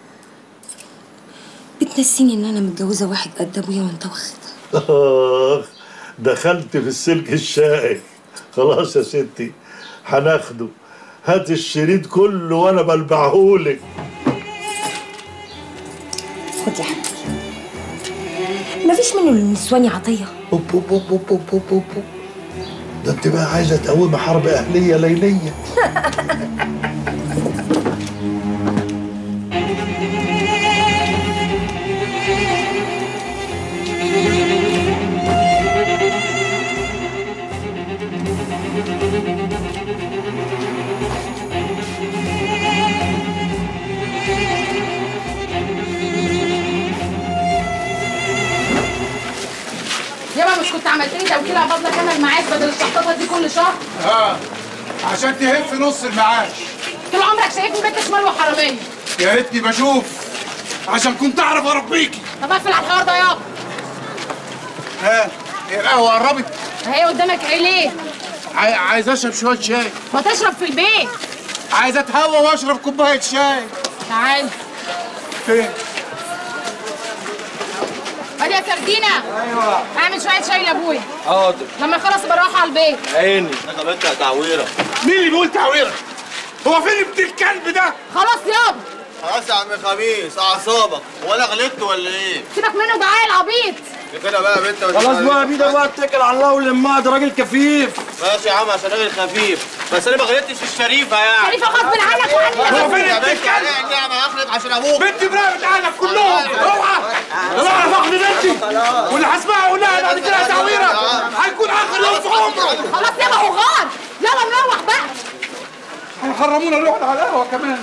بتنسيني ان انا متجوزه واحد قد ابويا وانت واخدها. اخ، دخلت في السلك الشائك. خلاص يا ستي، هناخده. هات الشريط كله وانا بلبعهولك. خد يا حبيبي، مفيش منه للنسوان يا عطيه. اوب اوب اوب اوب اوب اوب اوب. ده انت بقى عايزه تقومي حرب اهليه ليليه. يابا مش كنت عملت لي توكيل عباد لك انا المعاش بدل الشحططه دي كل شهر؟ اه عشان تهف نص المعاش. طول عمرك شايفني بنت شمال وحراميه. يا ريتني بشوف عشان كنت اعرف اربيكي. طب اقفل على الحوار ده يابا. ها القهوه قربت؟ هي قدامك ايه ليه؟ عاي... عايز اشرب شويه شاي. ما تشرب في البيت. عايز اتهوى واشرب كوبايه شاي. تعال. فين؟ وادي يا سردينه. ايوه. اعمل شويه شاي لابويا. حاضر. لما نخلص بروح على البيت. عيني. انا كمان تعويره. مين اللي بيقول تعويره؟ هو فين ابن الكلب ده؟ خلاص يابا. خلاص يا عم خميس اعصابك، هو انا غلطت ولا ايه؟ سيبك منه ده عيل عبيط. كده بقى يا بنت. خلاص بقى يا بيدا بقى اتكل على الله ولمها، ده راجل كفيف. ماشي يا عم عشان راجل خفيف، بس انا ما غلطتش في الشريفه يعني. شريفه غصب عنك وعني. هو فين ابن الكلب؟ يعني هخلط عشان ابوك. بنتي براقبت عنك كلهم، اوعى اوعى فخد بنتي واللي هسمعها اقول لها بعد كده تعويره هيكون اخر يوم في عمره. خلاص يابا غار، يلا نروح بقى. هيحرمونا نروح على القهوه كمان.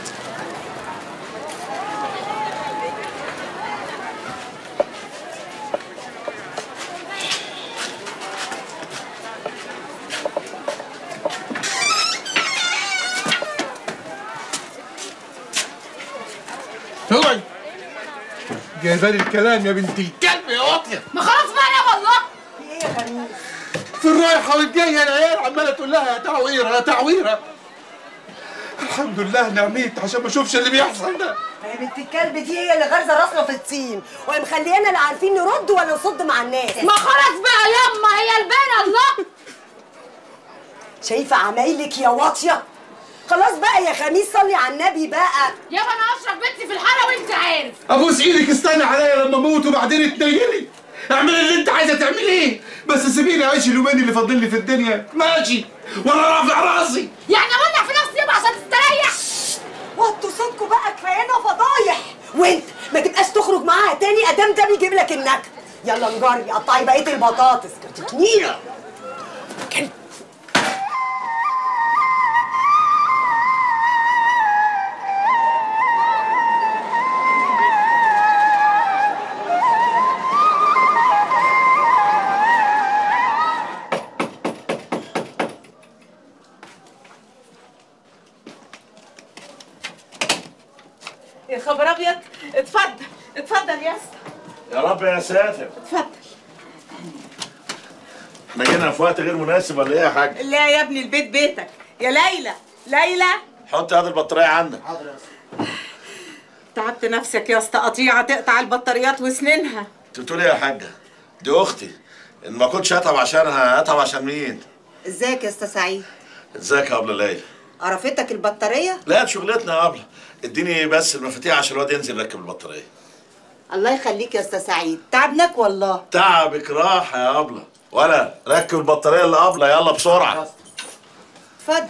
اوعي جايبالي الكلام يا بنت الكلب يا واطيه. ما خلاص بقى يا والله. في ايه يا خميس؟ في الرايحه والجايه العيال عماله تقول لها يا تعويره يا تعويره. الحمد لله نعميت عشان ما اشوفش اللي بيحصل ده. يا بنت الكلب دي هي اللي غارزه راسنا في الطين ومخليانا لا عارفين نرد ولا نصد مع الناس. ما خلاص بقى ياما هي البانه الله. شايفه عمايلك يا واطيه؟ خلاص بقى يا خميس صلي على النبي بقى. يابا انا اشرف بنتي في الحاره وانت عارف. ابوس ايدك استني عليا لما اموت وبعدين تنيلي. اعملي اللي انت عايزه تعمليه بس سيبيني اعيش اليومين اللي فاضل لي في الدنيا ماشي وانا رافع راسي. يعني اولع في نفسي يابا عشان تستريح. وطوا صوتكوا بقى كفايانا فضايح. وانت ما تبقاش تخرج معاها تاني ادام ده بيجيب لك النكد. يلا نجري قطعي بقيه البطاطس كتكنيله. يا خبر ابيض. اتفضل اتفضل يا اسطى. يا رب يا ساتر. اتفضل. احنا جينا في وقت غير مناسب ولا ايه يا حاج؟ لا يا ابني البيت بيتك. يا ليلى ليلى حط هذه البطاريه عندك. حاضر يا اسطى. تعبت نفسك يا اسطى قطيعه تقطع البطاريات وسنينها. انت بتقولي ايه يا حاجه؟ دي اختي، ان ما كنتش اتعب عشانها اتعب عشان مين؟ ازيك يا اسطى سعيد؟ ازيك يا ابله ليلى؟ عرفتك البطاريه؟ لا دي شغلتنا يا ابله، اديني بس المفاتيح عشان الواد ينزل يركب البطاريه. الله يخليك يا اسطى سعيد، تعبناك والله. تعبك راحه يا ابله، ولا ركب البطاريه اللي ابله يلا بسرعه. اتفضل.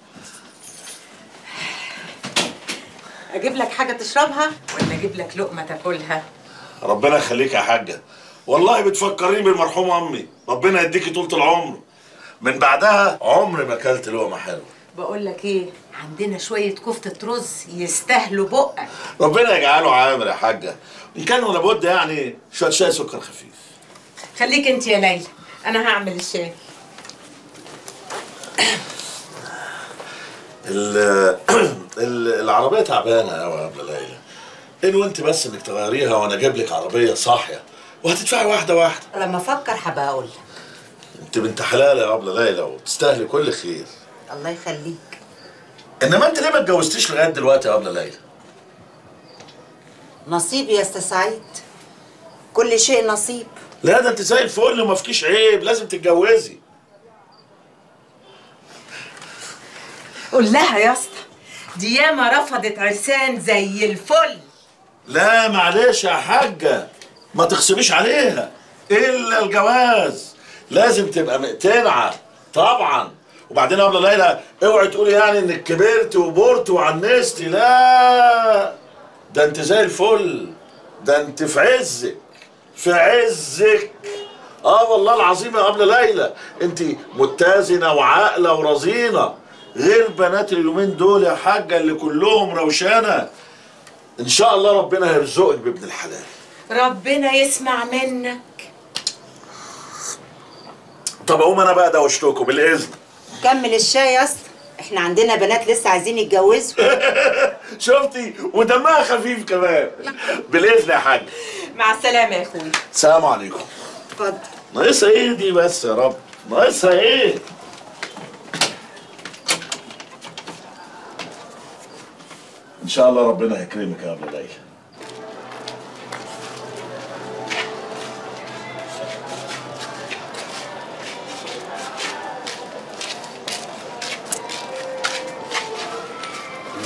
اجيب لك حاجه تشربها ولا اجيب لك لقمه تاكلها؟ ربنا يخليك يا حاجه، والله بتفكريني بالمرحومه امي، ربنا يديكي طولة العمر. من بعدها عمري ما اكلت لقمه حلوه. بقول لك ايه، عندنا شويه كفته رز يستاهلوا بقك. ربنا يجعله عامر يا حاجه، ان كان ولا بد يعني شويه شاي سكر خفيف. خليك انت يا ليلى، انا هعمل الشاي. ال العربيه تعبانه قوي يا ابله ليلى. ان وانت بس انك تغيريها وانا اجيب لك عربيه صاحيه وهتدفعي واحده واحده. لما افكر هبقى اقول لك. انت بنت حلال يا ابله ليلى وتستاهلي كل خير. الله يخليك. انما انت ليه ما اتجوزتيش لغايه دلوقتي يا ابله ليلى؟ نصيب يا استاذ سعيد، كل شيء نصيب. لا ده انت زي الفل وما فيكيش عيب، لازم تتجوزي. قول لها يا اسطى دي ياما رفضت عرسان زي الفل. لا معلش يا حاجه ما تخصبيش عليها، الا الجواز لازم تبقى مقتنعه طبعا. وبعدين يا ابله ليلى اوعي تقولي يعني انك كبرت وبرت وعنستي، لا ده انت زي الفل، ده انت في عزك في عزك. اه والله العظيم يا ابله ليلى انت متزنه وعاقله ورزينه غير بنات اليومين دول يا حاجه اللي كلهم روشانه. ان شاء الله ربنا هيرزقك بابن الحلال. ربنا يسمع منك. طب اقوم انا بقى دوشتكم بالاذن. كمل الشاي يا اسطى، احنا عندنا بنات لسه عايزين يتجوزوا. شفتي ودمها خفيف كمان. بالاذن يا حاج. مع السلامه يا اخوي. السلام عليكم. اتفضل. ناقصها ايه دي بس يا رب، ناقصها ايه؟ ان شاء الله ربنا هيكرمك يا ابله ليلى.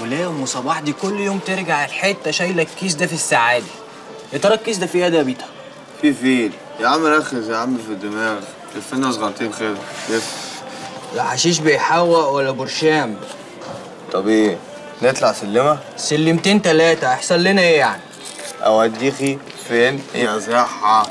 وليه ام صباح دي كل يوم ترجع الحته شايله الكيس ده في السعاده؟ يا ترى الكيس ده فيه ايه ده يا بيتا؟ في فيل يا عم، رخز يا عم في الدماغ، لفنا صغنطين كده لف. لا حشيش بيحوق ولا برشام. طب ايه؟ نطلع سلمه؟ سلمتين تلاته هيحصل لنا ايه يعني؟ اوديكي فين يا صحه؟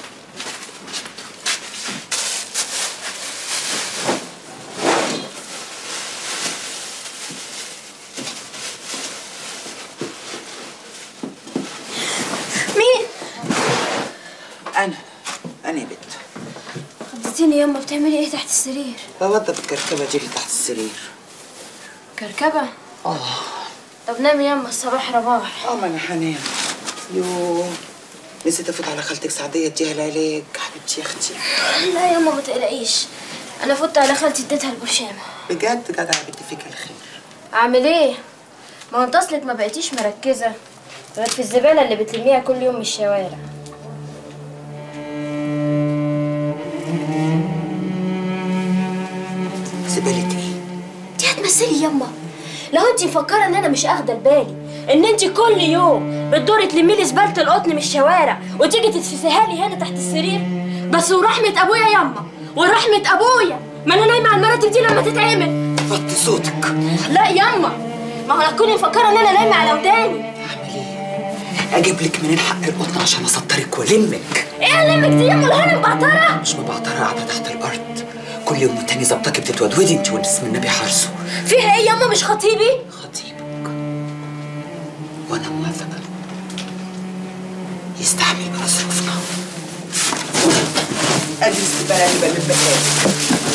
انا انا يا بت. خضتيني ياما، بتعملي ايه تحت السرير؟ بوضب الكركبه دي اللي تحت السرير. كركبه؟ اه. طب نامي ياما، الصباح رباح. اه ما انا هنام. يوه نسيت افوت على خالتك سعديه اديها العلاج حبيبتي يا اختي. لا ياما ما تقلقيش، انا فوت على خالتي اديتها البرشامه. بجد جدع يا بنتي، فيك الخير. اعمل ايه؟ ما هو انت اصلك ما بقيتيش مركزه غير في الزباله اللي بتلميها كل يوم من الشوارع. زباله ايه؟ دي هتمثلي ياما. لو انت مفكره ان انا مش اخده بالي ان انت كل يوم بتدوري تلمي لي زباله القطن من الشوارع وتيجي تتفسيها لي هنا تحت السرير، بس ورحمه ابويا ياما، ورحمه ابويا ما انا نايمه على المراتب دي لما تتعمل. وطي صوتك. لا ياما، ما هو تكوني مفكره ان انا نايمه على وداني. اعمل ايه؟ اجيب لك منين حق القطن عشان اسطرك والمك؟ ايه المك دي ياما؟ الهنا مبعتره؟ مش مبعتره، قاعده تحت الارض كل يوم والتاني ظبطك بتتودودي انت والاسم النبي حارسه. فيها ايه ياما؟ مش خطيبي؟ خطيبك وانا موافقه، يستحمل بقى ظروفنا. ادي الزباله اللي بلبها لك.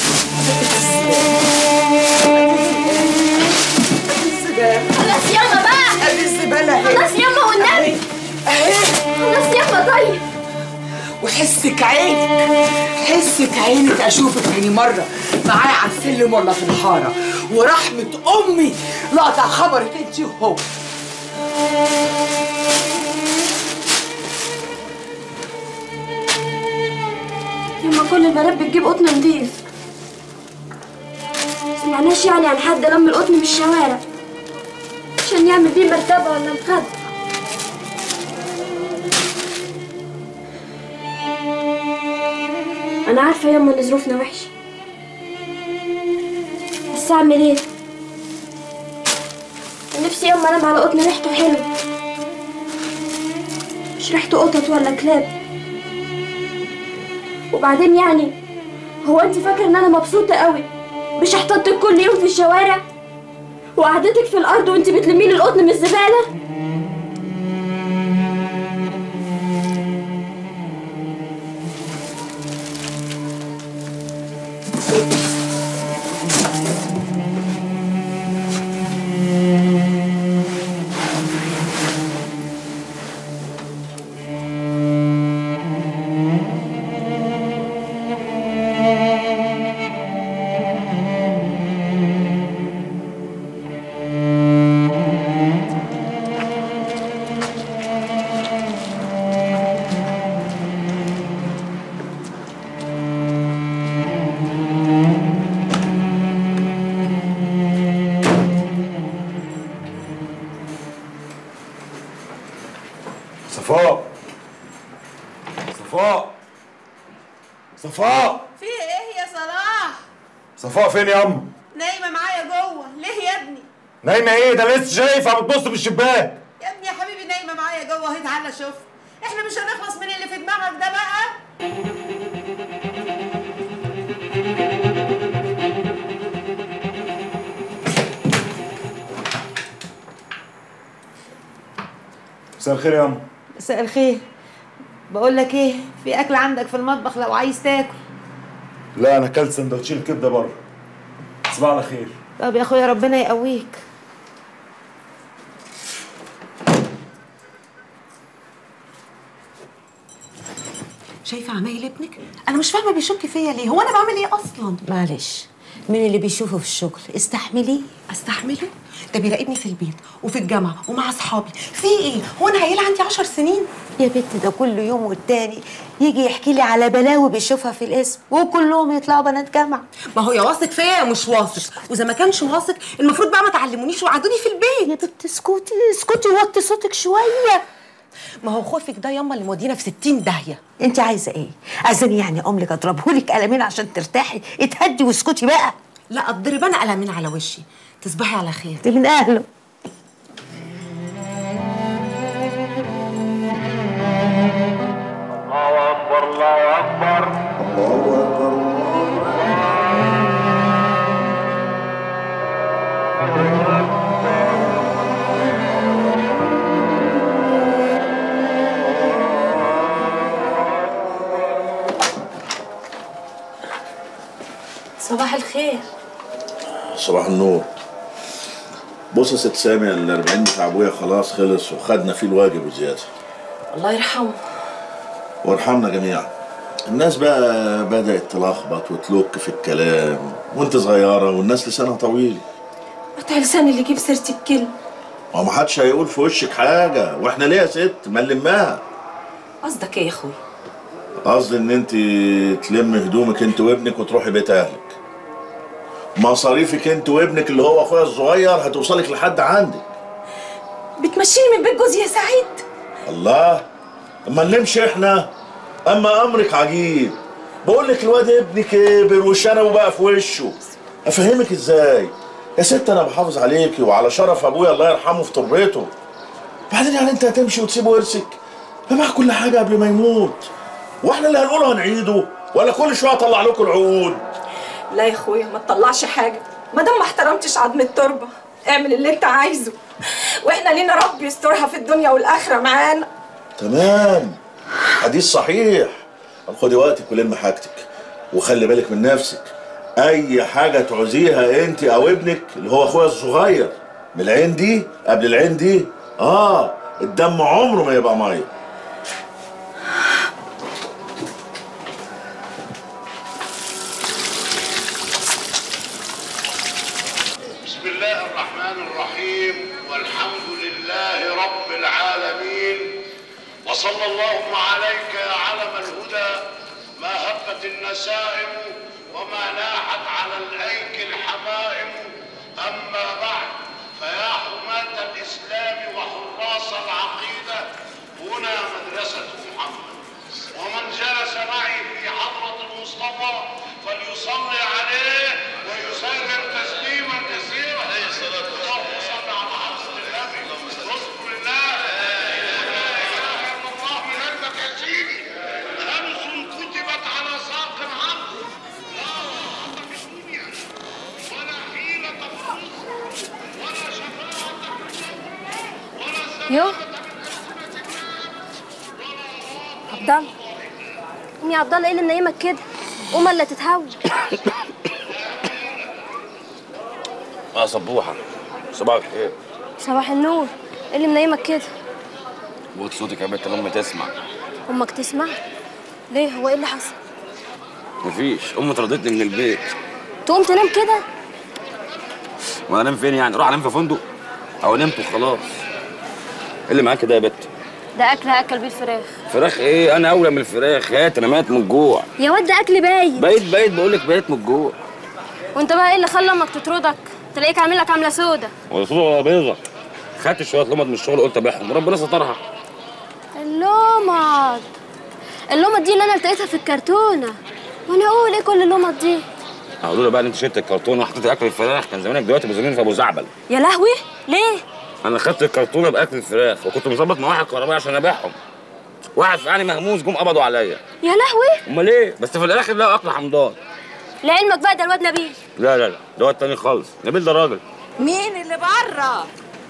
خلاص ياما بقى. ادي الزباله اهي. خلاص ياما والنبي. اهي. خلاص ياما. طيب وحسك عينك، حسك عينك اشوفك تاني مره معايا على السلم ولا في الحاره، ورحمه امي لاقطع خبرك انت وهو. ياما كل البنات بتجيب قطن نضيف، مسمعناش يعني عن حد لم القطن من الشوارع عشان يعمل بيه مرتبه ولا مخده. انا عارفه ياما ان ظروفنا وحشه، بس اعمل ايه؟ نفسي ياما انام على قطن ريحته حلوه، مش ريحته قطط ولا كلاب. وبعدين يعني هو انت فاكره ان انا مبسوطه قوي بشحطتك كل يوم في الشوارع وقعدتك في الارض وانت بتلمي لي القطن من الزباله؟ صفاء صفاء صفاء في ايه يا صلاح؟ صفاء فين يا أم؟ نايمه معايا جوه. ليه يا ابني؟ نايمة إيه؟ ده لسه شايفها بتبص من الشباك. يا ابني يا حبيبي نايمه معايا جوه اهي، تعالى شوف. احنا مش هنخلص من اللي في دماغك ده بقى. مساء الخير يا أم. مساء الخير. بقول لك ايه، في اكل عندك في المطبخ لو عايز تاكل. لا أنا أكلت سندوتشين كبدة بره. تصبح على خير. طب يا اخويا ربنا يقويك. شايفه عمايل ابنك؟ انا مش فاهمه بيشك فيا ليه، هو انا بعمل ايه اصلا؟ معلش من اللي بيشوفه في الشغل استحمليه. استحمله؟ ده بيراقبني في البيت وفي الجامعه ومع اصحابي. في ايه؟ هو انا عيله عندي عشر سنين؟ يا بنت ده كل يوم والتاني يجي يحكي لي على بلاوي بيشوفها في القسم وكلهم يطلعوا بنات جامعه. ما هو يا واثق فيا يا مش واثق، واذا ما كانش واثق المفروض بقى ما تعلمونيش وقعدوني في البيت. يا بنت اسكتي اسكتي وطي صوتك شويه. ما هو خوفك ده ياما اللي مودينا في ستين داهيه. انت عايزه ايه؟ عايزاني يعني املك اضربهولك قلمين عشان ترتاحي؟ اتهدي واسكتي بقى. لا اضرب انا قلمين على وشي. تصبحي على خير. دي من اهله. الله اكبر الله اكبر الله اكبر. صباح الخير. صباح النور. بص يا ست سامي، الأربعين بتاع أبويا خلاص خلص وخدنا فيه الواجب وزيادة. الله يرحمه. وارحمنا جميعا. الناس بقى بدأت تلخبط وتلوك في الكلام، وأنت صغيرة والناس لسانها طويل. قطع لساني اللي يجيب سيرتي بكلمة. ما ما حدش هيقول في وشك حاجة، وإحنا ليه يا ست؟ ما نلمها. قصدك إيه يا أخوي؟ قصدي إن أنت تلم هدومك أنت وابنك وتروحي بيت أهلك. مصاريفك انت وابنك اللي هو اخويا الصغير هتوصلك لحد عندك. بتمشيني من بيت جوزي يا سعيد؟ الله، اما نمشي احنا. اما امرك عجيب. بقول لك الواد ابني كبر وشنبه بقى في وشه. افهمك ازاي؟ يا ست انا بحافظ عليكي وعلى شرف ابويا الله يرحمه في تربته. بعدين يعني انت هتمشي وتسيب ورثك؟ بباع كل حاجه قبل ما يموت. واحنا اللي هنقوله هنعيده ولا كل شويه اطلع لكم العقود؟ لا يا اخويا ما تطلعش حاجه، ما دام ما احترمتش عظم التربه. اعمل اللي انت عايزه، واحنا لينا رب يسترها في الدنيا والاخره معانا. تمام، حديث صحيح. خدي وقتك ولم حاجتك وخلي بالك من نفسك. اي حاجه تعوزيها انت او ابنك اللي هو اخويا الصغير من العين دي قبل العين دي، اه الدم عمره ما يبقى ميه. بسم الله الرحمن الرحيم، والحمد لله رب العالمين، وصلى اللهم عليك يا علم الهدى. ما هبت النسائم وما ناحت على الايك الحمائم. اما بعد، فيا حماة الاسلام وحراس العقيده، هنا مدرسه محمد، ومن جلس معي في حضره المصطفى فليصلي عليه ويسلم تسليما كثيرا. عليه الصلاه والسلام. اللهم صل على حضره النبي. اذكر الله. لا اله الا الله من قلبك يا سيدي. خمس كتبت على ساق العبد، لا راحه في الدنيا ولا حيله في الرزق ولا شفاعه في الجنه ولا يو سلامه عبد الله، قوم يا عبد الله، ايه اللي منيمك كده؟ قوم الا تتهوى. اه صبوحه، صباح الخير. صباح النور. ايه اللي منيمك كده؟ بوت صوتك يا بنت، امي تسمع. امك تسمع؟ ليه؟ هو ايه اللي حصل؟ مفيش، امي طردتني من البيت. تقوم تنام كده؟ وانا انام فين يعني؟ اروح انام في فندق؟ او نمت وخلاص. ايه اللي معاك ده يا بت؟ ده اكل هاكل بيه الفراخ. فراخ ايه؟ انا اولى من الفراخ. هات، انا ميت من الجوع. يا واد ده اكل بايت. بايت بايت بقول لك، بايت من الجوع. وانت بقى ايه اللي خلى امك تطردك؟ تلاقيك عامل لك عامله سودا. ولا سودا ولا بيضه. خدت شويه لمض من الشغل قلت ابيعهم وربنا سترها. اللمض اللمض دي اللي انا لقيتها في الكرتونه، وانا اقول ايه كل اللمض دي؟ هقول له بقى ان انت شلت الكرتونه وحطيت اكل الفراخ، كان زمانك دلوقتي بزميل في ابو زعبل. يا لهوي، ليه؟ انا خدت الكرتونه باكل الفراخ وكنت مظبط مع واحد كهربائي عشان ابيعهم. واحد فقعني مهموس، جم قبضوا عليا. يا لهوي. امال ايه؟ بس في الاخر لقوا اكل حمضان. لعلمك بقى ده الواد نبيل. لا لا لا، ده واد تاني خالص. نبيل ده راجل. مين اللي بره؟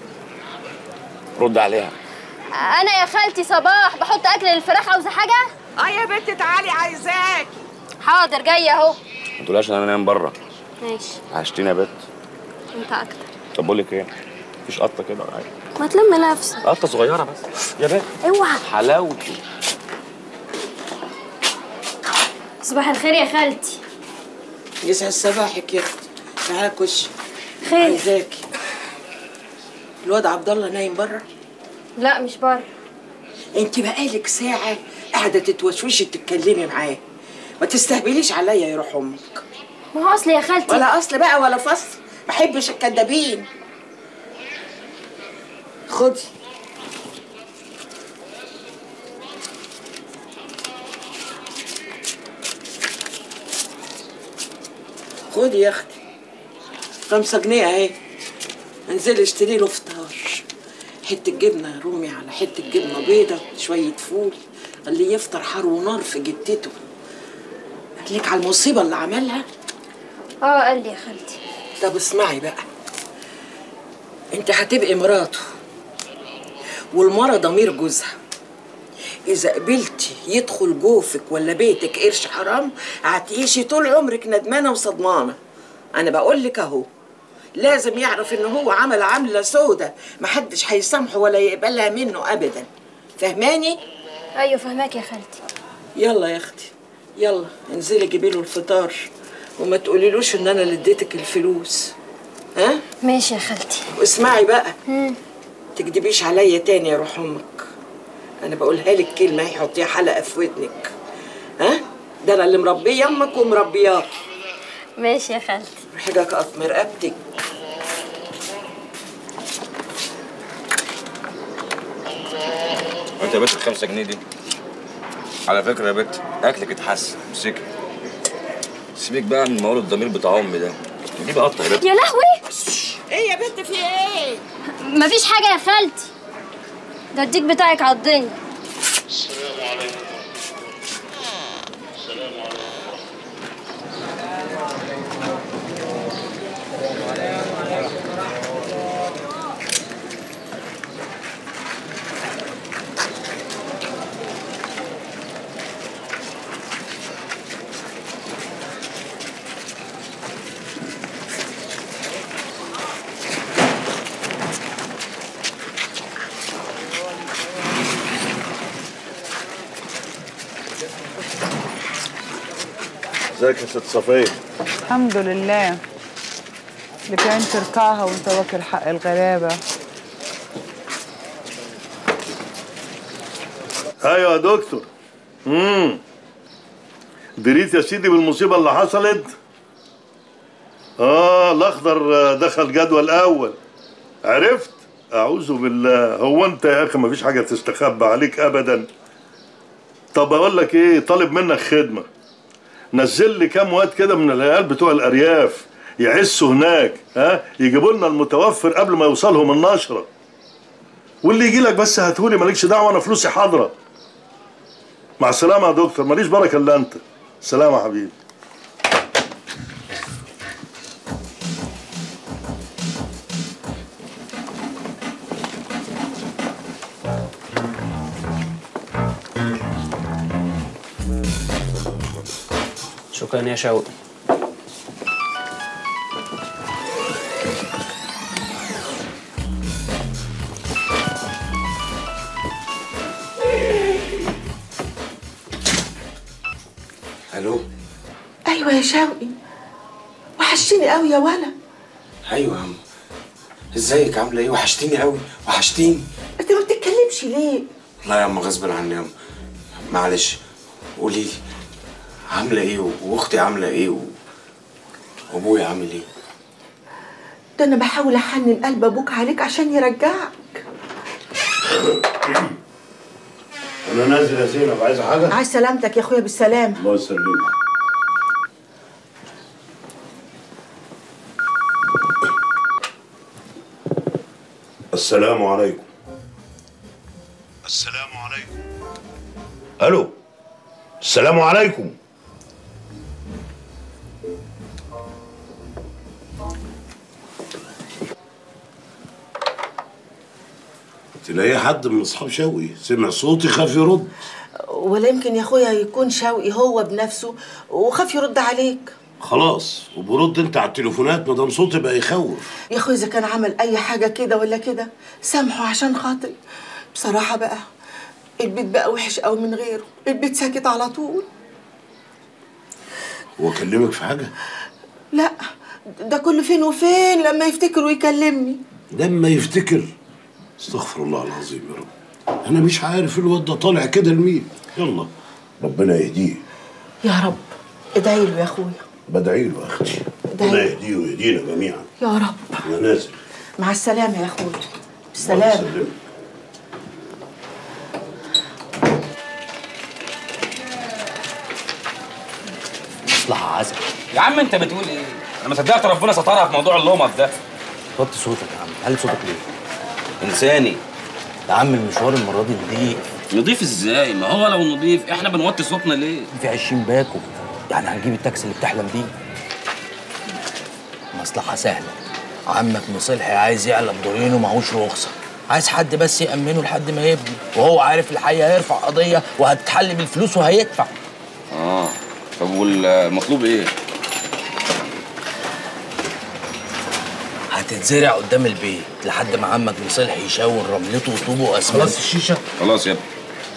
رد عليها. انا يا خالتي صباح، بحط اكل للفراخ. عاوزه حاجه؟ اه يا بنت تعالي عايزاكي. حاضر جايه اهو. ما تقولهاش ان انا نايم بره. ماشي. عشتيني يا بت. انت اكتر. طب بقول لك ايه؟ مفيش قطه كده ولا حاجه؟ ما تلم نفسك. قطه صغيره بس يا بت. اوعى. حلاوتي. صباح الخير يا خالتي. يسعد صباحك يا اختي. تعالي خشي. خير. عايزاكي. الواد عبد الله نايم بره؟ لا مش بره. انت بقالك ساعه قاعده تتوشوشي تتكلمي معاه. ما تستهبليش عليا يا روح امك. ما هو اصل يا خالتي. ولا اصل بقى ولا فصل، ما بحبش الكدابين. خدي. خدي يا اختي خمسة جنيه اهي، انزلي اشتري له فطار، حته جبنه رومي على حته جبنه بيضه شويه فول، اللي يفطر حار ونار في جتته. قال لك على المصيبه اللي عملها؟ اه قال لي يا خالتي. طب اسمعي بقى، انت هتبقي مراته والمرة ضمير جوزها. إذا قبلتي يدخل جوفك ولا بيتك قرش حرام هتعيشي طول عمرك ندمانة وصدمانة. أنا بقول لك أهو، لازم يعرف إن هو عمل عملة سودة محدش هيسامحه ولا يقبلها منه أبدا. فهماني؟ أيوه فهماك يا خالتي. يلا يا أختي يلا انزلي جيبي له الفطار وما تقوليلوش إن أنا اللي اديتك الفلوس. ها؟ ماشي يا خالتي. واسمعي بقى، امم تكدبيش عليا تاني يا روح امك. انا بقولها لك كلمه هيحطيها حلقه في ودنك. ها؟ ده انا اللي مربيه امك ومربياك. ماشي يا خالتي. حاجه اقف من رقبتك. وانت يا بنت الخمسة جنيه دي على فكره يا بنت اكلك اتحسن مسكي. سيبك بقى من موال الضمير بتاع امي ده، دي بقى قطه يا بنت. يا لهوي. ايه يا بنت في ايه؟ مفيش حاجه يا خالتي، ده الديك بتاعك عضني. السلام عليكم. السلام عليكم. ازيك يا ست صفيه؟ الحمد لله. لك عين تركعها وانت واكل حق الغلابه. ايوه يا دكتور. امم دريت يا سيدي بالمصيبه اللي حصلت؟ اه الاخضر دخل جدول اول. عرفت؟ اعوذ بالله. هو انت يا اخي مفيش حاجه تستخبى عليك ابدا. طب اقول لك ايه، طالب منك خدمه. نزل لي كام واد كده من العيال بتوع الارياف يعسوا هناك، ها يجيبوا لنا المتوفر قبل ما يوصلهم النشره. واللي يجي لك بس هاتهولي، مالكش دعوه، انا فلوسي حاضره. مع السلامه يا دكتور، ماليش بركه الا انت. سلام يا حبيبي. شكرا يا شوقي. الو. ايوه يا شوقي، وحشتني قوي يا ولا. ايوه يا عم، ازيك عامله ايه؟ وحشتيني قوي، وحشتيني. انت ما بتتكلمش ليه؟ لا يا عم غصب عني يا عم، معلش. قولي لي عامله ايه، واختي عامله ايه، و... وابويا عامل ايه؟ ده انا بحاول احنن قلب ابوك عليك عشان يرجعك. انا نازل يا زينب، عايزه حاجه؟ عايز سلامتك يا اخويا. بالسلامه. الله يسلمك. السلام عليكم. السلام عليكم. الو. السلام عليكم. تلاقي حد من اصحاب شوقي سمع صوتي خاف يرد. ولا يمكن يا اخويا يكون شوقي هو بنفسه وخاف يرد عليك. خلاص وبرد انت على التليفونات ما دام صوتي بقى يخوف. يا اخويا اذا كان عمل اي حاجه كده ولا كده سامحه عشان خاطري. بصراحه بقى البيت بقى وحش قوي من غيره، البيت ساكت على طول. هو كلمك في حاجه؟ لا ده كل فين وفين لما يفتكر ويكلمني. لما يفتكر؟ استغفر الله العظيم يا رب. انا مش عارف الواد ده طالع كده لمين. يلا ربنا يهديه. يا رب ادعي له يا اخويا. بدعي له يا اختي. ربنا يهديه ويهدينا جميعا يا رب. انا نازل. مع السلامه يا اخويا. بالسلامه. مصلحة عسل يا عم. انت بتقول ايه؟ انا ما صدقت ربنا سترها في موضوع اللومف ده. وطي صوتك يا عم، علي صوتك ليه؟ انساني يا عم المشوار المره دي نضيف. نضيف ازاي؟ ما هو لو نضيف احنا بنوطي صوتنا ليه؟ في عشرين باكو، يعني هنجيب التاكسي اللي بتحلم بيه. مصلحه سهله. عمك مصلحي عايز يعلى بدورين ومعهوش رخصه، عايز حد بس يأمنه لحد ما يبني، وهو عارف الحقيقه هيرفع قضيه وهتتحل بالفلوس وهيدفع. اه طب والمطلوب ايه؟ هتتزرع قدام البيت لحد ما عمك مصلحي يشاور رملته وطوبه واسمنت. خلاص الشيشه؟ خلاص يا ابني.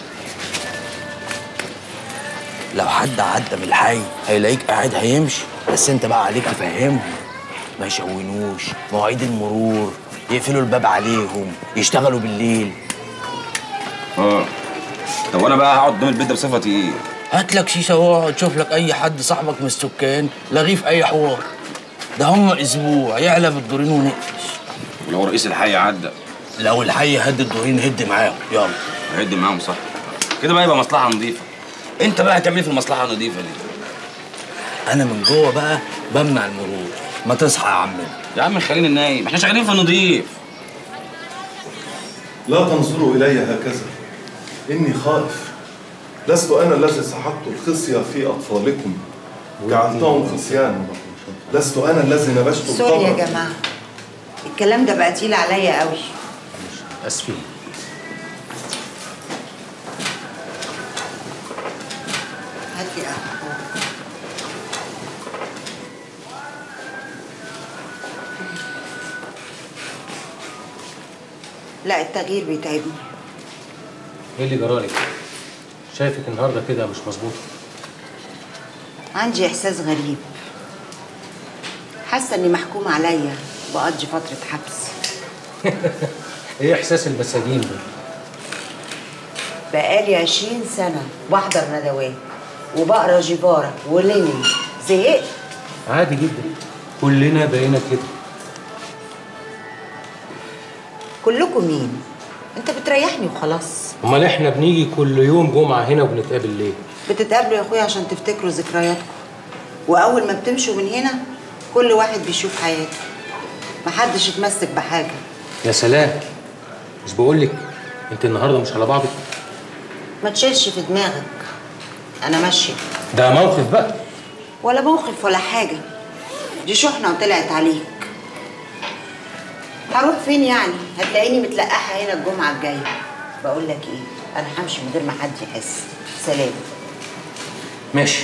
لو حد عدى من الحي هيلاقيك قاعد هيمشي، بس انت بقى عليك تفهمهم ما يشونوش، مواعيد المرور، يقفلوا الباب عليهم، يشتغلوا بالليل. اه طب وانا بقى هقعد قدام البيت ده بصفتي ايه؟ هات لك شيشه واقعد شوف لك اي حد صاحبك من السكان لغيه في اي حوار. ده هم اسبوع يعلى بالدورين ونقفش. ولو رئيس الحي عدى؟ لو الحي هد الدورين هد معاهم. يلا هد معاهم صح كده بقى، يبقى مصلحه نظيفه. انت بقى هتعمل ايه في المصلحه النظيفه دي؟ انا من جوه بقى بمنع المرور. ما تصحى يا عمنا. يا عم خلينا نايم، احنا شغالين في النظيف. لا تنظروا الي هكذا، اني خائف. لست انا الذي سحقت الخصيه في اطفالكم جعلتهم خصيانا. لست انا الذي نبشت القبر. سوري يا جماعه، الكلام ده بقى تقيل عليا قوي. اسفين. هات لي قهوه. لا التغيير بيتعبني. ايه اللي جرالك؟ شايفك النهارده كده مش مظبوطه. عندي احساس غريب، حاسه اني محكوم عليا بقضي فتره حبس. ايه احساس المساجين ده؟ بقالي عشرين سنه بحضر ندوات وبقرا جيفارا ولينين، زهقت. عادي جدا، كلنا بقينا كده. كلكم مين؟ انت بتريحني وخلاص. امال احنا بنيجي كل يوم جمعه هنا وبنتقابل ليه؟ بتتقابلوا يا اخويا عشان تفتكروا ذكرياتكم، واول ما بتمشوا من هنا كل واحد بيشوف حياته، محدش يتمسك بحاجه. يا سلام، مش بقولك انت النهارده مش على بعضك؟ ما تشيلش في دماغك، انا ماشيه. ده موقف بقى. ولا موقف ولا حاجه، دي شحنه وطلعت عليك. هروح فين يعني؟ هتلاقيني متلقحه هنا الجمعه الجايه. بقول لك ايه، انا همشي من غير ما حد يحس. سلام. ماشي.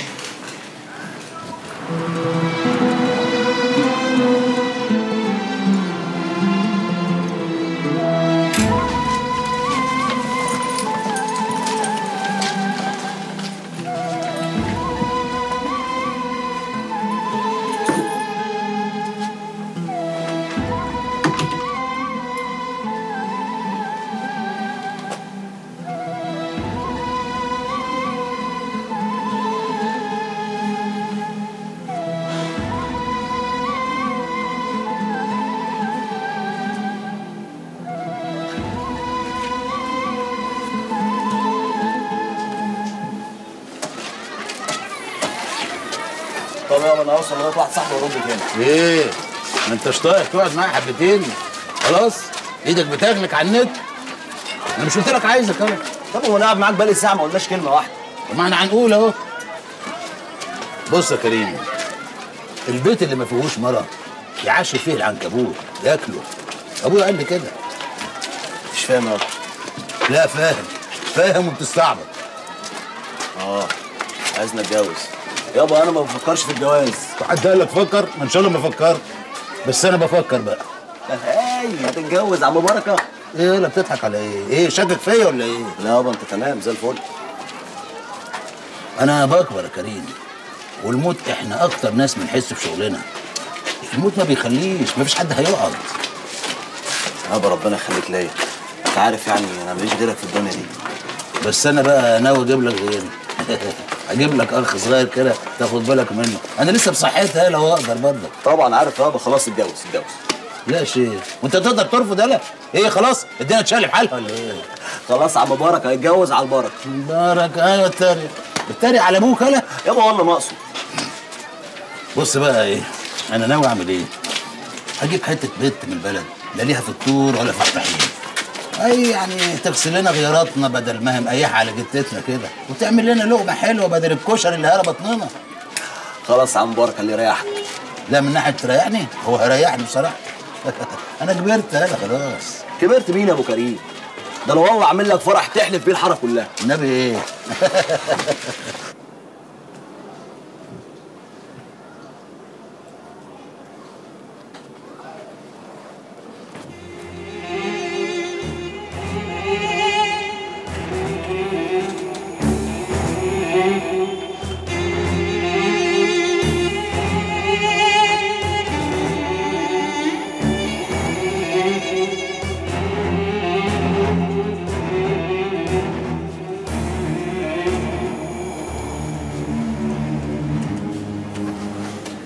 طب يابا انا هوصل لغايه واحد صاحبي وارد تاني. ايه؟ ما انتش طايق تقعد معايا حبتين؟ خلاص؟ ايدك بتاكلك على النت؟ انا مش قلت لك عايزك انا؟ طب هو انا قاعد معاك بقالي ساعه ما قلناش كلمه واحده. طب ما احنا هنقول اهو. بص يا كريم، البيت اللي ما فيهوش مرة يعاشر فيه العنكبوت ياكله. ابويا قال لي كده. مش فاهم يابا. لا فاهم، فاهم وبتستعبط. اه عايزنا نتجوز. يابا انا ما بفكرش في الجواز. حد قال لك فكر؟ ما ان شاء الله ما فكرت، بس انا بفكر بقى. هاي هتتجوز يا عم بركه. ايه ولا بتضحك على ايه؟ ايه شاكك فيا ولا ايه؟ لا يابا انت تمام زي الفل. انا بكبر يا كريم، والموت احنا اكتر ناس بنحس في شغلنا. الموت ما بيخليش، مفيش حد هيقعد. يابا ربنا يخليك ليا، انت عارف يعني انا ماليش غيرك في الدنيا دي. بس انا بقى ناوي اجيب لك غيري. اجيب لك اخ صغير كده تاخد بالك منه، انا لسه بصحتها لو اقدر برضك. طبعا عارف يابا، خلاص اتجوز اتجوز. لا يا شيخ، وانت تقدر ترفض؟ يالا ايه خلاص الدنيا اتشقلب حالها ولا ايه؟ خلاص عم مبارك هيتجوز على البركه. مبارك ايوه اتريق، بتتريق على ابوك يالا؟ يابا والله ما اقصد. بص بقى ايه، انا ناوي اعمل ايه؟ هجيب حته بنت من البلد لا ليها في الطور ولا في الطحين، اي يعني تغسل لنا غياراتنا بدل ما هي مقيحه على جتتنا كده، وتعمل لنا لقمه حلوه بدل الكشري اللي هرى بطننا. خلاص يا عم مبارك اللي يريحك. لا من ناحيه تريحني، هو هيريحني بصراحه. انا كبرت انا خلاص. كبرت مين يا ابو كريم؟ ده لو والله عامل لك فرح تحلف بيه الحاره كلها. النبي ايه؟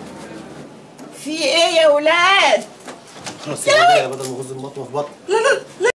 في ايه يا ولاد؟ خلاص يا بدل ما اغز المطوه في بطن. لا لا